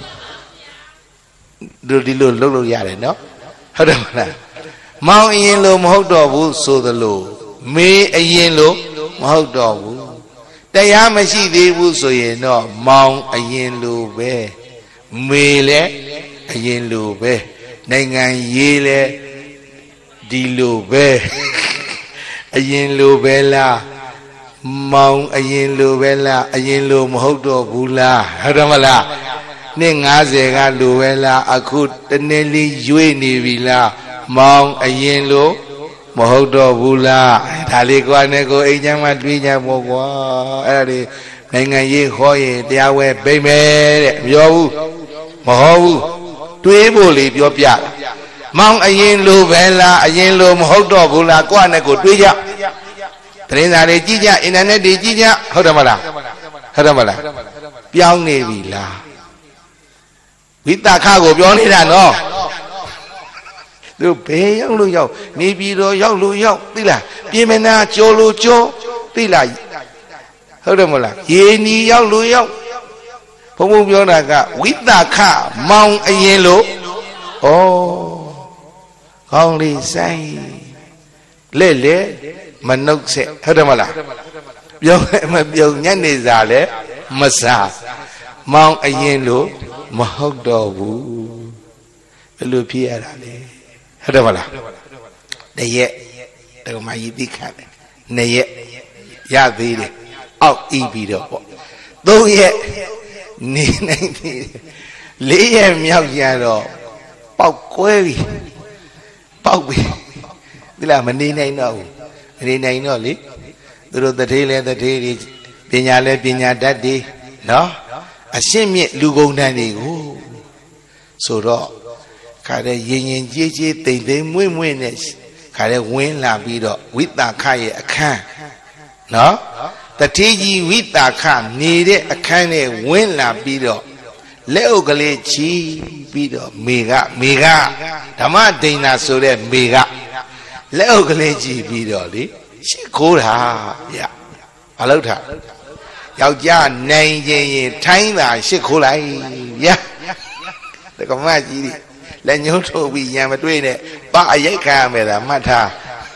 S2: ဒီလိုလုပ်လို့ရတယ်နော်ဟုတ်တယ်မလားမောင်အရင်လို့မဟုတ်တော့ဘူးဆိုသလိုမေအရင်လို့မဟုတ်တော့ဘူးတရားမရှိသေးဘူးဆိုရင်တော့မောင်အရင်လို့ပဲမေလည်းအရင်လို့ပဲနိုင်ငံရေးလည်းဒီလိုပဲအရင်လို့ပဲလားမောင်အရင်လို့ပဲလားအရင်လို့မဟုတ်တော့ဘူးလားဟုတ်တယ်မလားနှစ်90ကလိုပဲလားအခုတနေ့လေးရွေ့နေပြီလားမောင်အရင်လို့မဟုတ်တော့ဘူးလားဒါလေးကွာနဲ့ကိုအိမ်ချမ်းမှတွေးကြပေါ့ကွာအဲ့ဒါတွေနိုင်ငံရေးခေါ်ရင်တရားဝဲပြိမယ်တဲ့မပြောဘူးမဟုတ်ဘူးတွေးဖို့လေပြောပြမောင်အရင်လိုပဲလားအရင်လိုမဟုတ်တော့ဘူးလားကွာနဲ့ကိုတွေးကြသတင်းစာတွေကြည့်ကြအင်တာနက်တွေကြည့်ကြဟုတ်တယ်မလားဟုတ်တယ်မလားပြောင်းနေပြီလားဝိသခကိုပြောနေတာနော်သူဘယ်ရောက်လို့ရောက်နေပြည်တော်ရောက်လို့ရောက်သိလားပြင်မနာကြောလို့ကြောသိလားဟုတ်တယ်မလားရေနီရောက်လို့ရောက်ဘုံဘုံပြောတာကဝိသခမောင်အရင်လို့ဩကောင်းလေးဆိုင်လက်လေမနှုတ်ဆက်ဟုတ်တယ်မလားပြောမပြုံညနေစာလဲမစားမောင်အရင်လို့မဟုတ်တော့ဘူးဘယ်လိုဖြစ်ရတာလဲဟုတ်တယ်မလားတရက်တကမာကြီးသိခတ်တယ်နှစ်ရက်ရသေးတယ်အောက်ဤပြီးတော့ပေါ့သုံးရက်နေနိုင်သေးတယ်လေးရက်မြောက်ကြတော့ပေါက်ကွဲပြီပေါက်ပြီဒီလားမနေနိုင်တော့ဘူးမနေနိုင်တော့လေသူတို့တထေးလဲတထေးတွေပညာလဲပညာတတ်တွေနော်အရှင်းမြင့်လူကုန်တန်းတွေကိုဆိုတော့ခါတဲ့ရင်ရင်ကြေးကြေးတိမ်တိမ်မွေ့မွေ့နဲ့ခါတဲ့ဝင်းလာပြီးတော့ဝိသခရဲ့အခန်းနော်တထေးကြီးဝိသခနေတဲ့အခန်းနဲ့ဝင်းလာပြီးတော့လက်အုပ်ကလေးချီပြီးတော့မေကဓမ္မဒိဏဆိုတဲ့မေကလက်အုပ်ကလေးချီပြီးတော့လေရှ िख ိုးတာဗျဘာလို့ထားယောက်ျားနိုင်ခြင်းရင်ထိုင်းတာရှ िख ိုးလိုက်ဗျတက္ကမကြီးလက်ညှိုးထိုးပြီးရံမတွေ့နဲ့ပအရိုက်ခံရမယ်သာမှတ်ထား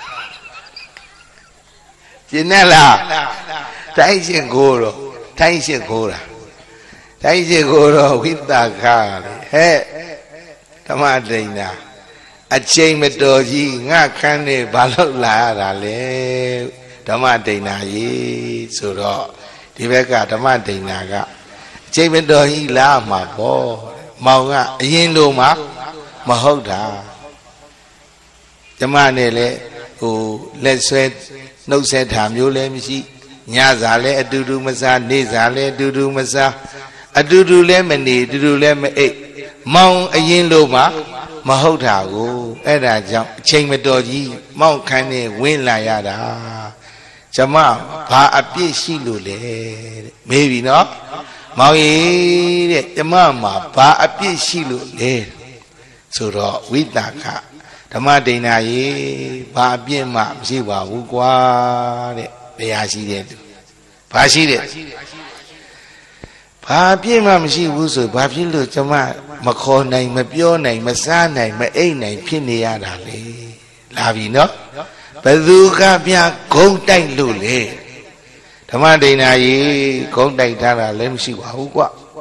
S2: ကျင်နဲ့လားတိုင်းရှ िख ိုးတော့တိုင်းရှ िख ိုးတာတိုင်းရှ िख ိုးတော့ဝိသခလေဟဲ့ဓမ္မဒိဏအချိန်မတော်ကြီးငါခန်းနေဘာလို့လာရတာလဲဓမ္မဒိဏကြီးဆိုတော့ဒီဘက်ကဓမ္မဒိဏကအချိန်မတော်ကြီးလာမှာပေါ့မောင်ကအရင်လိုမှမဟုတ်တာဓမ္မနဲ့လေဟိုလက်ဆွဲနှုတ်ဆက်တာမျိုးလည်းမရှိညစာလည်းအတူတူမစားနေ့စာလည်းအတူတူမစားအတူတူလည်းမနေအတူတူလည်းမအိပ်မောင်အရင်လိုမှမဟုတ်တာကိုအဲ့ဒါကြောင့်အချိန်မတော်ကြီးမောင်ခန်းနဲ့ဝင်းလာရတာကျမဘာအပြစ်ရှိလို့လဲတဲ့မေးပြီနော်မောင်ကြီးတဲ့ကျမမှာဘာအပြစ်ရှိလို့လဲဆိုတော့ဝိသခဓမ္မဒိဏကြီးဘာအပြစ်မှမရှိပါဘူးကွာတဲ့တရားရှိတဲ့လူဘာရှိတဲ့ဘာပြည့်မှမရှိဘူးဆိုဘာဖြစ်လို့ကျမမခေါ်နိုင်မပြောနိုင်မစားနိုင်မအိပ်နိုင်ဖြစ်နေရတာလေလာပြီနော်ဘယ်သူကပြဂုံတိုက်လို့လေဓမ္မဒိဏကြီးဂုံတိုက်ထားတာလည်းမရှိပါဘူးကွ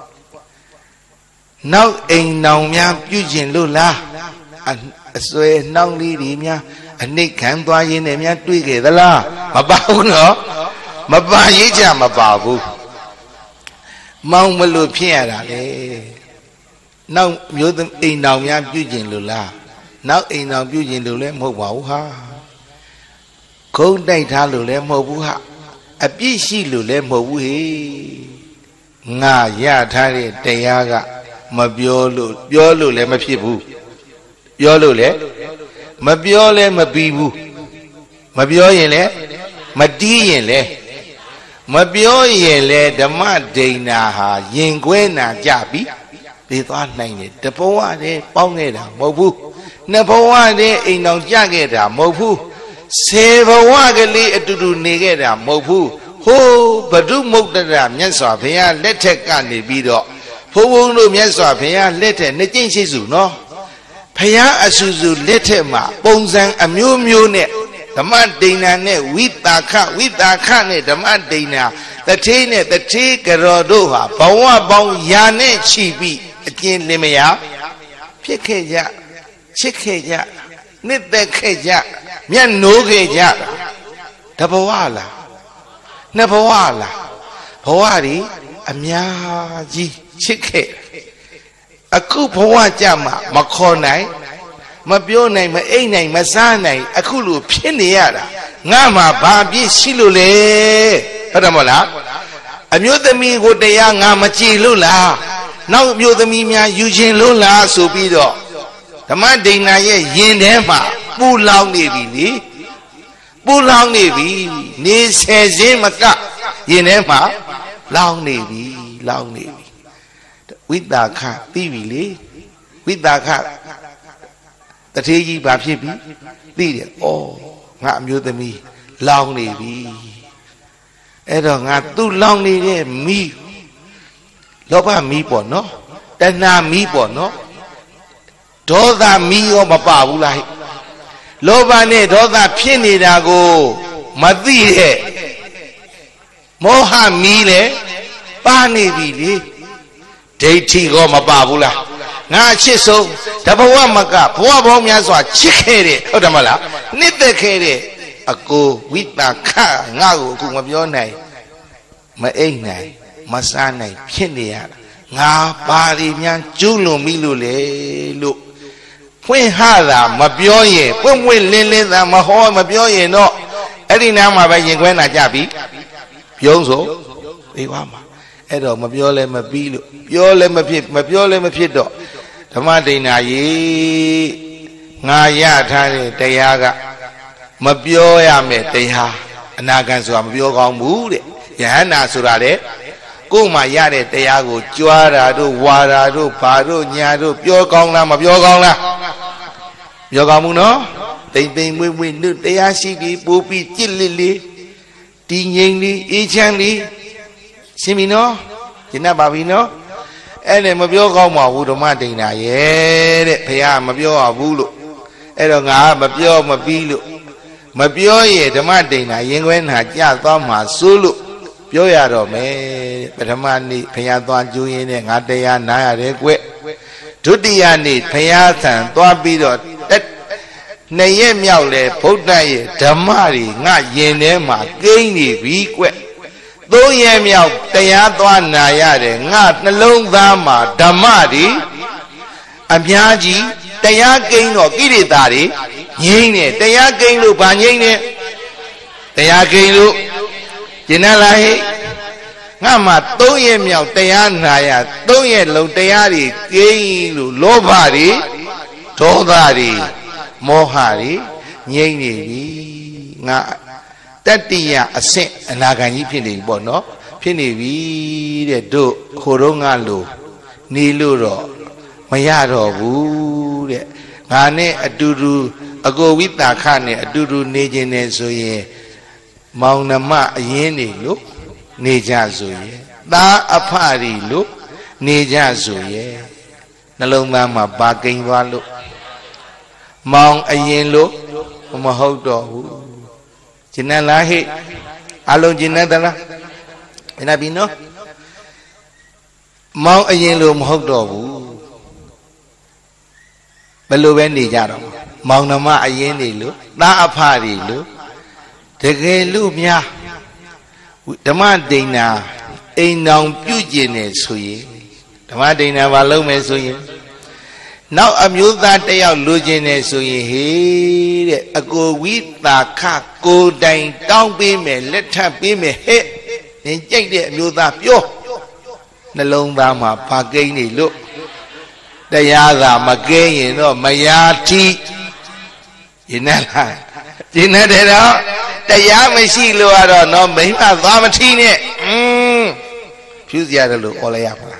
S2: နောက်အိမ်နောင်များပြုကျင်လို့လားအစွဲနှောင်းလေးတွေများအနှိတ်ခံသွားရင်းနဲ့များတွေ့ခဲ့သလားမပါဘူးနော်မပါရေးကြမပါဘူးမောင်မလို့ဖြစ်ရတာလေနောက်မျိုးအိမ်တော်များပြုကျင်လို့လားနောက်အိမ်တော်ပြုကျင်လို့လည်းမဟုတ်ပါဘူးဟာခုံးတိုက်ထားလို့လည်းမဟုတ်ဘူးဟာအပြစ်ရှိလို့လည်းမဟုတ်ဘူးဟေငါရထားတဲ့တရားကမပြောလို့လည်းမဖြစ်ဘူးပြောလို့လည်းမပြောလည်းမပြီးဘူးမပြောရင်လည်းမတီးရင်လည်းမပြောရင်လည်းဓမ္မဒိဏဟာရင်ခွဲနာကြပြီပြေးသွားနိုင်တယ်တဘဝတည်းပေါင်းခဲ့တာမဟုတ်ဘူးနှစ်ဘဝတည်းအိမ်တော်ကြခဲ့တာမဟုတ်ဘူး10ဘဝကလေးအတူတူနေခဲ့တာမဟုတ်ဘူးဟိုးဘဒုမုတ်တရမြတ်စွာဘုရားလက်ထက်ကနေပြီးတော့ဘုံဘုံတို့မြတ်စွာဘုရားလက်ထက်နှစ်ကျင့်ရှိစုနော်ဘုရားအဆူဆူလက်ထက်မှာပုံစံအမျိုးမျိုးနဲ့ဓမ္မဒိဏနဲ့ဝိတာခနဲ့ဓမ္မဒိဏတထေးနဲ့တထေးကရောတို့ဟာဘဝပေါင်းရာနဲ့ချီပြီးအကျဉ်းလင်မယားဖြစ်ခဲ့ကြချစ်ခဲ့ကြနှစ်သက်ခဲ့ကြမျက်နိုးခဲ့ကြတဘဝလားနှစ်ဘဝလားဘဝတွေအများကြီးချစ်ခဲ့အခုဘဝကြမှာမခေါ်နိုင်မပြောနိုင်မအိပ်နိုင်မစားနိုင်အခုလိုဖြစ်နေရတာငါမှာဘာပြည့်ရှိလို့လဲဟုတ်တယ်မဟုတ်လားအမျိုးသမီးကိုတရားငါမကြည်လို့လားနောက်အမျိုးသမီးများယူခြင်းလို့လားဆိုပြီးတော့ဓမ္မဒိဏရဲ့ယင်ထဲမှာပူလောင်နေပြီလေပူလောင်နေပြီနေဆယ်စင်းမကယင်ထဲမှာလောင်နေပြီဝိတာခသိပြီလေဝိတာခတထေးကြီးဘာဖြစ်ပြီသိတယ်ဩငါအမျိုးသမီးလောင်နေပြီအဲ့တော့ငါသူ့လောင်နေတဲ့မီးလောဘမီးပေါ့နော်တဏှာမီးပေါ့နော်ဒေါသမီးရောမပဘူးလားလောဘနဲ့ဒေါသဖြစ်နေတာကိုမသိတဲ့မောဟမီးလည်းပါနေပြီလေဒိဋ္ဌိကောမပဘူးလားငါအချစ်ဆုံးတဘဝမကဘဝပေါင်းများစွာချစ်ခဲ့တဲ့ဟုတ်တယ်မလားနှစ်သက်ခဲ့တဲ့အကိုဝိတာခငါ့ကိုအခုမပြောနိုင်မအိပ်နိုင်မစားနိုင်ဖြစ်နေရတာငါပါရီများကျူးလွန်ပြီလို့လေလို့ဖွင့်ဟတာမပြောရင်ပွင့်ပွင့်လင်းလင်းသာမဟောမပြောရင်တော့အဲ့ဒီနားမှာပဲရင်ခွဲနာကြပြီပြုံးဆိုသိပါမှာအဲ့တော့မပြောလဲမပြီးလို့ပြောလဲမဖြစ်မပြောလဲမဖြစ်တော့ဓမ္မဒိဏကြီးငါရထားတဲ့တရားကမပြောရမယ်တရားအနာဂတ်ဆိုတာမပြောကောင်းဘူးတဲ့ယဟန္တာဆိုတာလေကိုယ်မှရတဲ့တရားကိုကြွားတာတို့ဝါတာတို့ဘာတို့ညာတို့ပြောကောင်းလားမပြောကောင်းလားပြောကောင်းမှုနော်တိမ်တိမ်မွေ့မွေ့နှုတ်တရားရှိပြီးပိုးပြီးကြစ်လစ်လေးတည်ငြိမ်လေးအေးချမ်းလေးရှင်းပြီနော်ရှင်းတတ်ပါပြီနော်အဲ့ဒါမပြောကောင်းပါဘူးဓမ္မဒိဏရဲ့တဲ့ဘုရားမပြောရဘူးလို့အဲ့တော့ငါမပြောမပြီးလို့မပြောရဲ့ဓမ္မဒိဏရင်ခွဲနာကြသွားမှာစိုးလို့ပြောရတော့မယ်ပထမနေ့ဘုရားသွားကျူးရင်းနဲ့ငါတရားနာရတယ်ကွဒုတိယနေ့ဘုရားဆံသွားပြီးတော့နှစ်ရက်မြောက်လဲဗုဒ္ဓရဲ့ဓမ္မတွေငါယင်ထဲမှာကိန်းနေပြီကွသုံးရက်မြောက်တရားသွားနာရတယ်ငါနှလုံးသားမှာဓမ္မတွေအများကြီးတရားကိန်းတော့ကိလေသာတွေငြိမ့်နေတရားကိန်းလို့ဗာငြိမ့်နေတရားကိန်းလို့ကျင်နာလားဟဲ့ငါမှ3ရက်မြောက်တရားနာရ3ရက်လုံးတရားတွေကိန်းလို့လောဘတွေဒေါသတွေမောဟတွေငြိမ့်နေပြီငါတတ္တိယအဆင့်အနာဂံကြီးဖြစ်နေပြီပေါ့နော်ဖြစ်နေပြီတဲ့တို့ဟိုတော့ငါလို့နေလို့တော့မရတော့ဘူးတဲ့ငါနဲ့အတူတူအကိုဝိတာခနဲ့အတူတူနေခြင်းနဲ့ဆိုရင် Mong nama yeni lu neja zuye. Ta apari lu neja zuye. Nalong nama baking walu. Mong ayen lu mahau do. Cina lahi. Along cina dala. Ina bino. Mong ayen lu mahau do. Belum bendi jarum. Mong nama ayen lu. Ta apari lu. Tege lu mia. Dama dina. Einong pyuji ne suye. Dama dina walau me suye. Now amyuta tayao luji ne suye he. Ako wita ka ko dain tong pi me letha pi me he. Nên chạy de amyuta pyo. Nalong ba ma pa kai ni lu. Taya ga ma kai yin no maya thi. Yina la. Yina de đó. Taya ma si lu aro no mai ma twa ma thi ne. Phyu sia de lu o lai ya pha.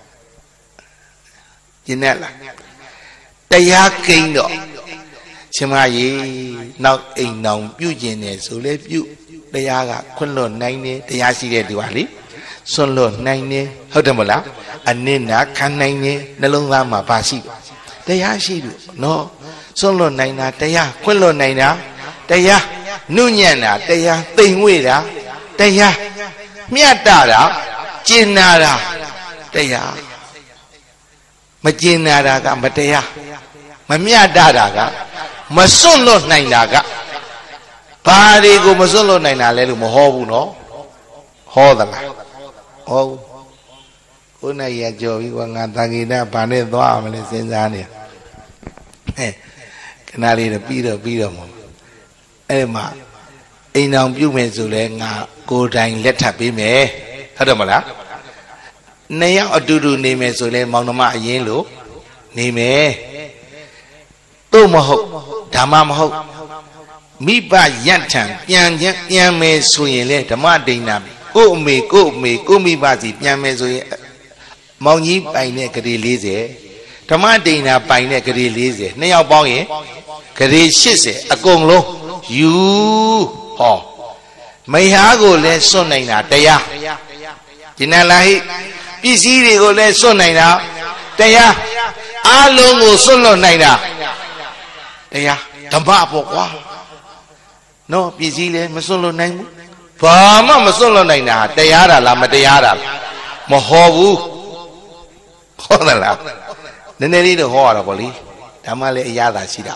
S2: Yina la. Taya kinh đó. Xem mà gì nào in nòng biểu diễn này số lệ biểu đây là quân lộn này nè đây là gì đấy điều gì xuân lộn này nè hơn được một lắm anh nên đã khăn này nè nó luôn ra mà bà sĩ đây là gì được nó xuân lộn này nè đây là quân lộn này nè đây là nu nhện nè đây là tình nguyện nè đây là miệt đà nè chín nà nè đây là mà chín nà nè cả mà đây là mà miệt đà nè mà xuân lộn này nè cả bà đi cô mà xuân lộn này nè lấy được một hồ bu nó hồ thật là hồ cô này giờ cho đi qua ngàn ta kia nè bà nên toa mà lên xem ra nè cái này là pi được mà em mà anh ông biểu mẹ rồi lên ngà cô đánh lết tháp bên mẹ thật được mà lá này ở du này mẹ rồi lên mong nó mà yên lũ này mẹ tôi mà học thà mà học mi ba yết thằng pian mẹ rồi lên thà mà đình nam cô mi ba gì pian mẹ rồi mong nhí bài này cái gì lý giải thà mà đình nam bài này cái gì lý giải này ao bao nhiêu cái gì shit sẽ à công luôn you ho mấy há cô lên xuân này là đây à chỉ là lại bí sĩ đi cô lên xuân này nào đây à alo cô xuân lần này nào đây à thầm bạ bỏ qua nó bí sĩ lên mà xuân lần này và mà xuân lần này nào đây à là mà đây à là mà ho bu ho là nên đi được ho là có lý đã mà lấy giá là gì đâu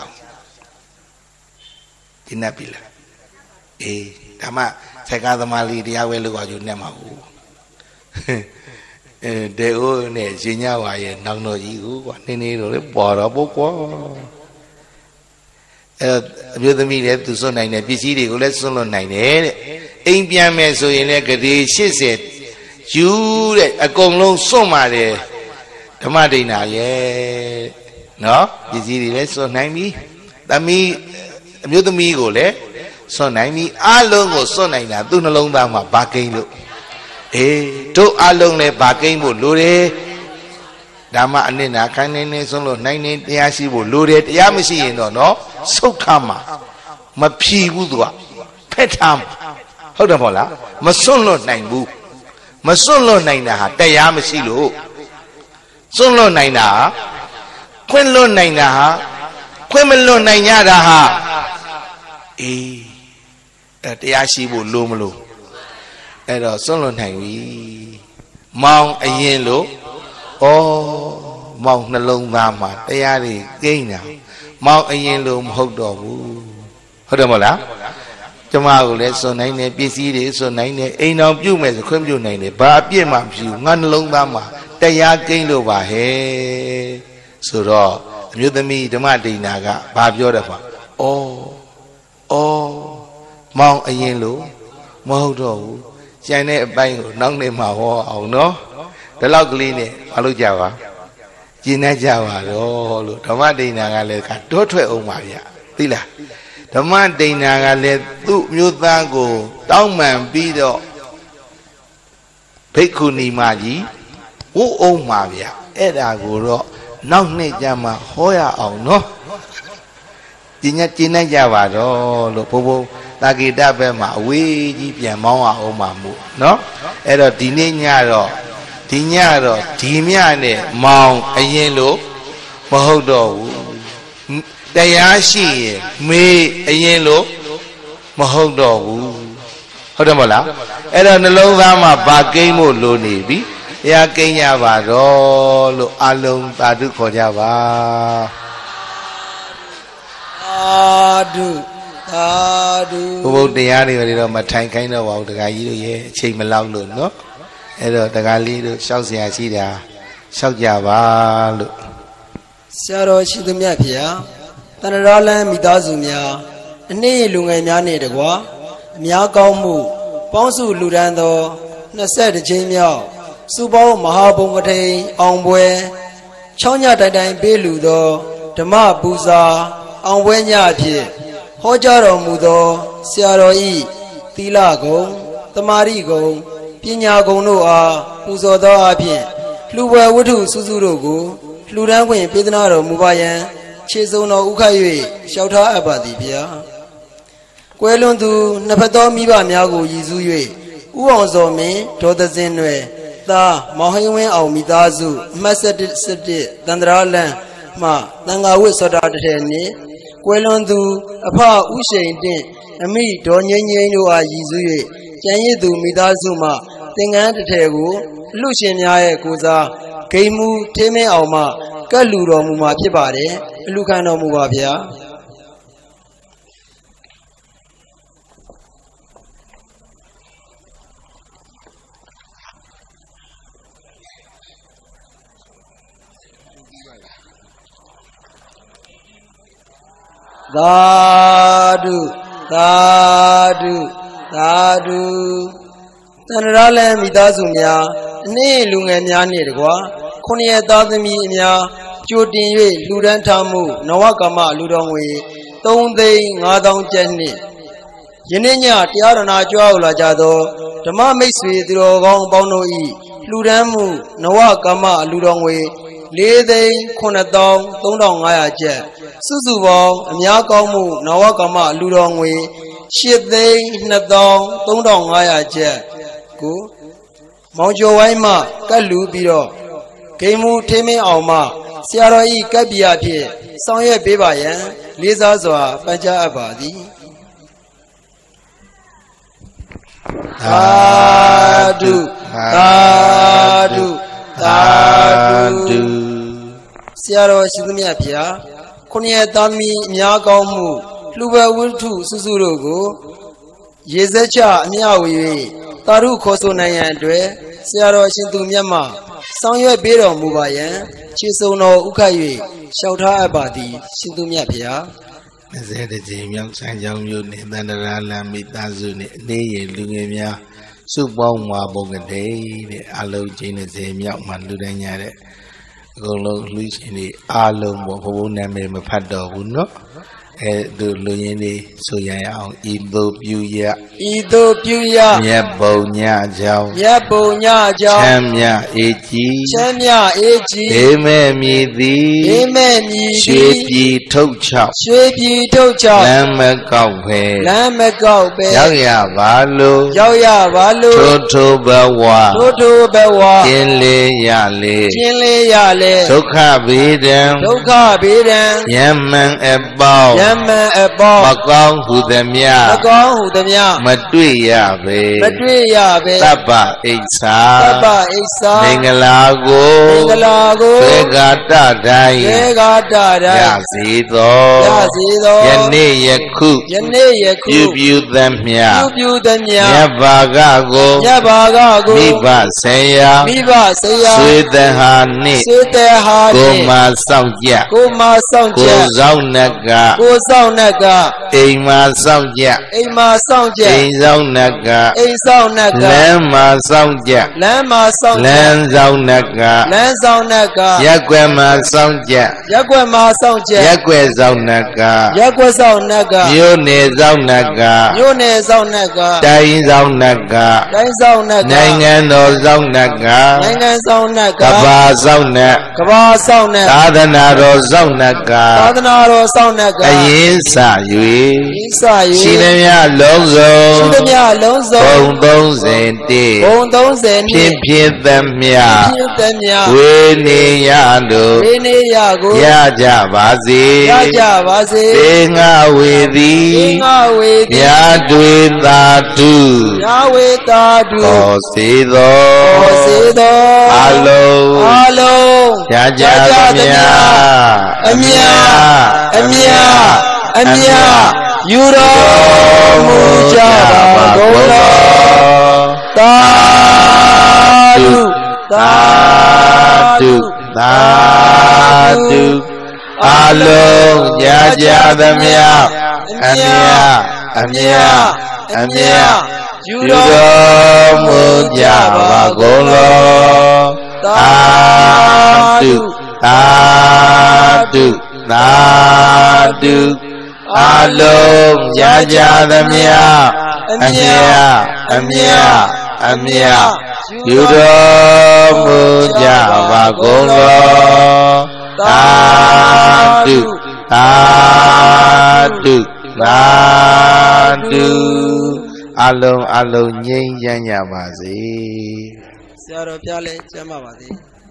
S2: chính bị là đã mà sai cả tham lý đi ao về lúc nào nè mà để ô nè chỉ nhau vậy nông nội gì cũng nên rồi bỏ đó bố quá bây giờ mình để từ số này nè PC đi cũng lấy số lần này nè anh pian mẹ rồi nè cái gì xịt xịt chú đấy công long số mà đấy tham mà đi nào vậy nó PC đi lấy số này mi ta mi bây giờ mi cũng lấy số này mi alo của số này là tôi nó lông vào mà ba cây luôn chỗ alo này ba cây một lô đấy đã mà anh nên là cái này số lô này nên ya si một lô đấy ya mới si nó sốc tham mà phi bu đó phết thamဟုတ်တယ်ပေါ့လားမစွန့်လွတ်နိုင်ဘူးမစွန့်လွတ်နိုင်တာဟာတရားမရှိလို့စွန့်လွတ်နိုင်တာခွင့်လွတ်နိုင်တာဟာခွင့်မလွတ်နိုင်ကြတာဟာတရားရှိဖို့လိုမလို့အဲ့တော့စွန့်လွတ်နိုင်ပြီမောင်အရင်လို့မောင်နှလုံးသားမှာတရားတွေကိန်းတာမောင်အရင်လို့မဟုတ်တော့ဘူးဟုတ်တယ်မဟုတ်လားကျမကိုလည်းစွန့်နိုင်တယ်ပစ္စည်းတွေစွန့်နိုင်တယ်အိမ်တော်ပြုတ်မယ်ဆိုခွင့်ပြုတ်နိုင်တယ်ဘာအပြစ်မှမရှိဘူးငါနှလုံးသားမှာတရားကိန်းလို့ပါဟဲ့ဆိုတော့အမျိုးသမီးဓမ္မဒိဏကဘာပြောတယ်ပေါ့မောင်အရင်လို့မဟုတ်တော့ဘူးကျန်တဲ့အပိုင်းကိုနောက်နေ့မှဟောအောင်နော်ဒီလောက်ကလေးနဲ့မလုပ်ကြပါကျင့်တတ်ကြပါတော့လို့ဓမ္မဒိဏကလည်းတွတ်ထွက်အောင်ပါဗျသိလားဓမ္မဒိဏကလည်းသူ့မျိုးသားကိုတောင်းပန်ပြီးတော့ဘိက္ခုနီမကြီးဝုတ်အောင်ပါဗျအဲ့ဒါကိုတော့နောက်နှစ်ကျမှဟောရအောင်နော်ကျင့်တတ်ကြပါတော့လို့ဘုံဘုံ ta kỳ ta về mà quý gì biển mong à ông mà mu nó ấy rồi tí này nhà rồi tí nhà này mong ấy yên lúc mà hậu đồ đại á xì mê ấy yên lúc mà hậu đồ hậu đồ mà lá ấy rồi nó lâu ra mà ba cây một lô nỉ bí ya cây nhà bà đó lô alung ta được khỏi nhà bà bốတရားတွေတော့မထိုင်ခိုင်းတော့ပါဘူးတခါကြီးတို့ရဲ့အချိန်မလောက်လို့နော်အဲ့တော့တခါလေးတို့ရှောက်เสียရှိတာရှောက်ကြပါလို့
S1: ဆရာတော်ရှိသူမြတ်ဖေဟာတဏ္ဍာလန်းမိသားစုများအနည်းလူငယ်များနဲ့တကွာအများကောင်းမှုပေါင်းစုလူဒန်းသော22ကြိမ်မြောက်စုပေါင်းမဟာဘုံကထိန်အောင်ပွဲချောင်းညတိုင်တိုင်ပေးလူသောဓမ္မပူဇာအောင်ပွဲညအဖြစ်ဟောကြားတော်မူသောဆရာတော်ဤသီလဂုဏ်သမာဓိဂုဏ်ပညာဂုဏ်တို့အားပူဇော်သောအဖြစ်လှူပွဲဝတ္ထုစုစုတို့ကိုလှူဒန်းခွင့်ပေးသနာတော်မူပါယံခြေစုံတော်ဥခတ်၍လျှောက်ထားအပ်ပါသည်ဗျာကွယ်လွန်သူနှစ်ဖက်သောမိဘများကိုရည်စူး၍ဥအောင်စောမင်းဒေါ်သဇင်နွယ်သားမောင်ဟိန်းဝင်းအောင်မိသားစုအမှတ်7တန္တရာလန်းမှသံဃာဝတ်စောတာတစ်ထည်နှင့်ကွယ်လွန်သူအဖဥရှိန်တင့်အမိဒေါ်ငိမ့်ငိမ့်တို့အားရည်စူး၍ကျန်ရစ်သူမိသားစုမှသင်္ကန်းတစ်ထည်ကိုအလှရှင်များရဲ့ကိုစားဂိမ်းမူထေးမင်းအောင်မှကတ်လူတော်မူမှာဖြစ်ပါတယ်အလှခံတော်မူပါဗျာသာဓုသာဓုသာဓုတဏ္ဍာလန်းမိသားစုများအနည်းလူငယ်များနှင့်တကွာ9ရက်သားသမီးအများကြိုတင်၍လူဒန်းထားမှုနဝကမလူတော်ငွေ3,500,000 ကျပ်နှင့်ယနေ့ညတရားရဏကြွားလာကြသောဓမ္မမိတ်ဆွေသူတော်ကောင်းအပေါင်းတို့၏လူဒန်းမှုနဝကမလူတော်ငွေ4,9,3,500 ကျပ်စုစုပေါင်းအများကောင်းမှုနဝကမလူတော်ငွေ8,2,3,500 ကျပ်ကိုမောင်ကျော်ဝိုင်းမှကတ်လူပြီးတော့ဂိမ်းမူထေးမင်းအောင်မှဆရာတော်ဤကပ်ပြာဖြင့်ဆောင်ရွက်ပေးပါရန်လေးစားစွာပန်ကြားအပ်ပါသည်သာဓုသာဓုသာဓုဆရာတော်ရှိသမျှဖေဟာ9ရက်သားသမီးအများကောင်းမှုလှူပွဲဝတ္ထုစုစုတို့ကိုရေစက်ချအမျှဝေ၍သာဓုခေါ်ဆိုနိုင်ရန်အတွက်ဆရာတော်ရှင်သူမြတ်မှဆောင်ရွက်ပေးတော်မူပါယံခြေစုံတော်ဥခတ်၍လျှောက်ထားအပ်ပါသည်ရှင်သူမြတ်ဖေဟာ
S2: 20ကြိမ်မြောက်ဆန်းကြောင်းမြို့နယ်တန္တရာလမ်းမိသားစုနဲ့အနေရလူငယ်များစုပေါင်းမှာပုံကတဲ့တဲ့အလုံးချင်း20မြောက်မှလူတိုင်းရတဲ့အကုန်လုံးလူရှင်တွေအားလုံးပေါ့ဘုံနာမည်မဖတ်တော့ဘူးเนาะအဲသူလူရင်းလေးဆိုရအောင်ဤသို့ပြုရမြတ်ဘုံညကြောင်းချမ်းမြအေးကြီးဒေမဲ့မြည်သည်ရွှေပြည်ထုတ်ချောက်လမ်းမကောက်ပဲရောက်ရပါလို့ထိုးဘဝကျင်းလေးရလေဒုက္ခဗေဒံယမန်အပေါင်းမကောင်းဟုသမျှမတွေ့ရပဲသဗ္ဗဣစ္ဆာမင်္ဂလာကိုသေဂာတတိုင်းရစေသောယနေ့ယခုပြုသမျှမြတ်ဘာကကိုမိဘဆရာဆွေတဟာနှင့်ကိုမဆောင်ကြကိုဆောင်နကအိမ်မှာစောင့်ကြအိမ်ဆောင်နကလမ်းမှာစောင့်ကြလမ်းဆောင်နကရက်ွယ်မှာစောင့်ကြရက်ွယ်ဆောင်နကမြို့နယ်ဆောင်နကတိုင်းဆောင်နကနိုင်ငံတော်ဆောင်နကကဘာဆောင်နကသာသနာတော်ဆောင်နကအရ nhiên xả yuy
S1: xả yuy
S2: chi đêm ya lông dầu
S1: chi đêm ya lông dầu
S2: bông tông dền tê
S1: bông tông dền
S2: phiên phiên tâm ya quê ni ya lu ya ja ba zi tê ngã wê di ya duy ta tu có sĩ đô alo ya ja tâm ya
S1: Amia Yuro Mujaba Golo Tadu Alo Yaja Damia Amia Yuro Mujaba Golo Tadu Alom Yaja Damia Amia Yuro Mujaba Golo Tadu Alom Nhanh Danh Nhà Bà Dì Xeo Đồ Pia Lê Châm Bà Dì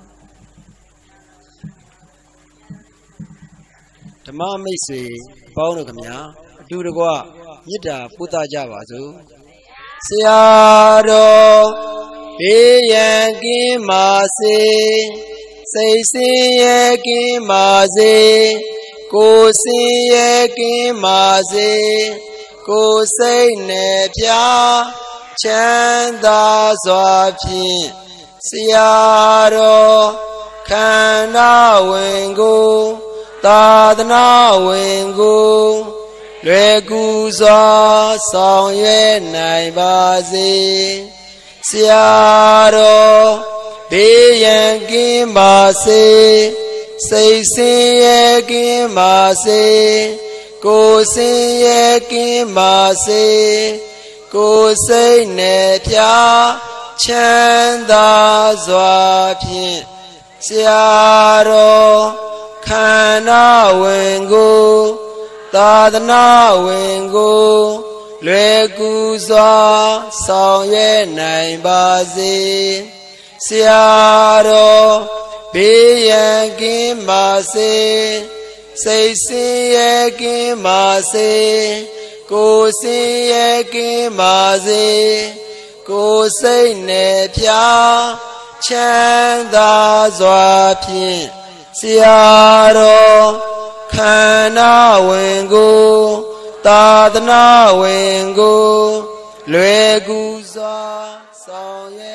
S1: ဓမ္မမိတ်ဆွေပေါင်းတို့ခင်ဗျာအတူတကွမြစ်တာပူတာကြပါစို့ဆရာတော်ဘေးရန်ကင်းပါစေစိတ်ဆင်းရဲကင်းပါစေကိုယ်ဆင်းရဲကင်းပါစေကိုယ်စိတ်နဲ့ပြချမ်းသာစွာဖြင့်ဆရာတော်ခန္ဓာဝင်ကိုသာသနာဝင်ကိုလွယ်ကူစွာဆောင်ရွက်နိုင်ပါစေဆရာတော်ဘေးရန်ကင်းပါစေစိတ်ဆင်းရဲကင်းပါစေကိုယ်ဆင်းရဲကင်းပါစေကိုယ်စိတ်နဲ့ပြချမ်းသာစွာဖြင့်ဆရာတော်ခန္ဓာဝင်ကိုသာသနာဝင်ကိုလွယ်ကူစွာဆောင်ရွက်နိုင်ပါစေဆရာတော်ဘေးရန်ကင်းပါစေစိတ်ဆင်းရဲကင်းပါစေကိုယ်ဆင်းရဲကင်းပါစေကိုယ်စိတ်နဲ့ပြချမ်းသာစွာဖြင့်ဆရာတော်ခန္ဓာဝင်ကိုသာသနာဝင်ကိုလွယ်ကူစွာဆောင်ရွ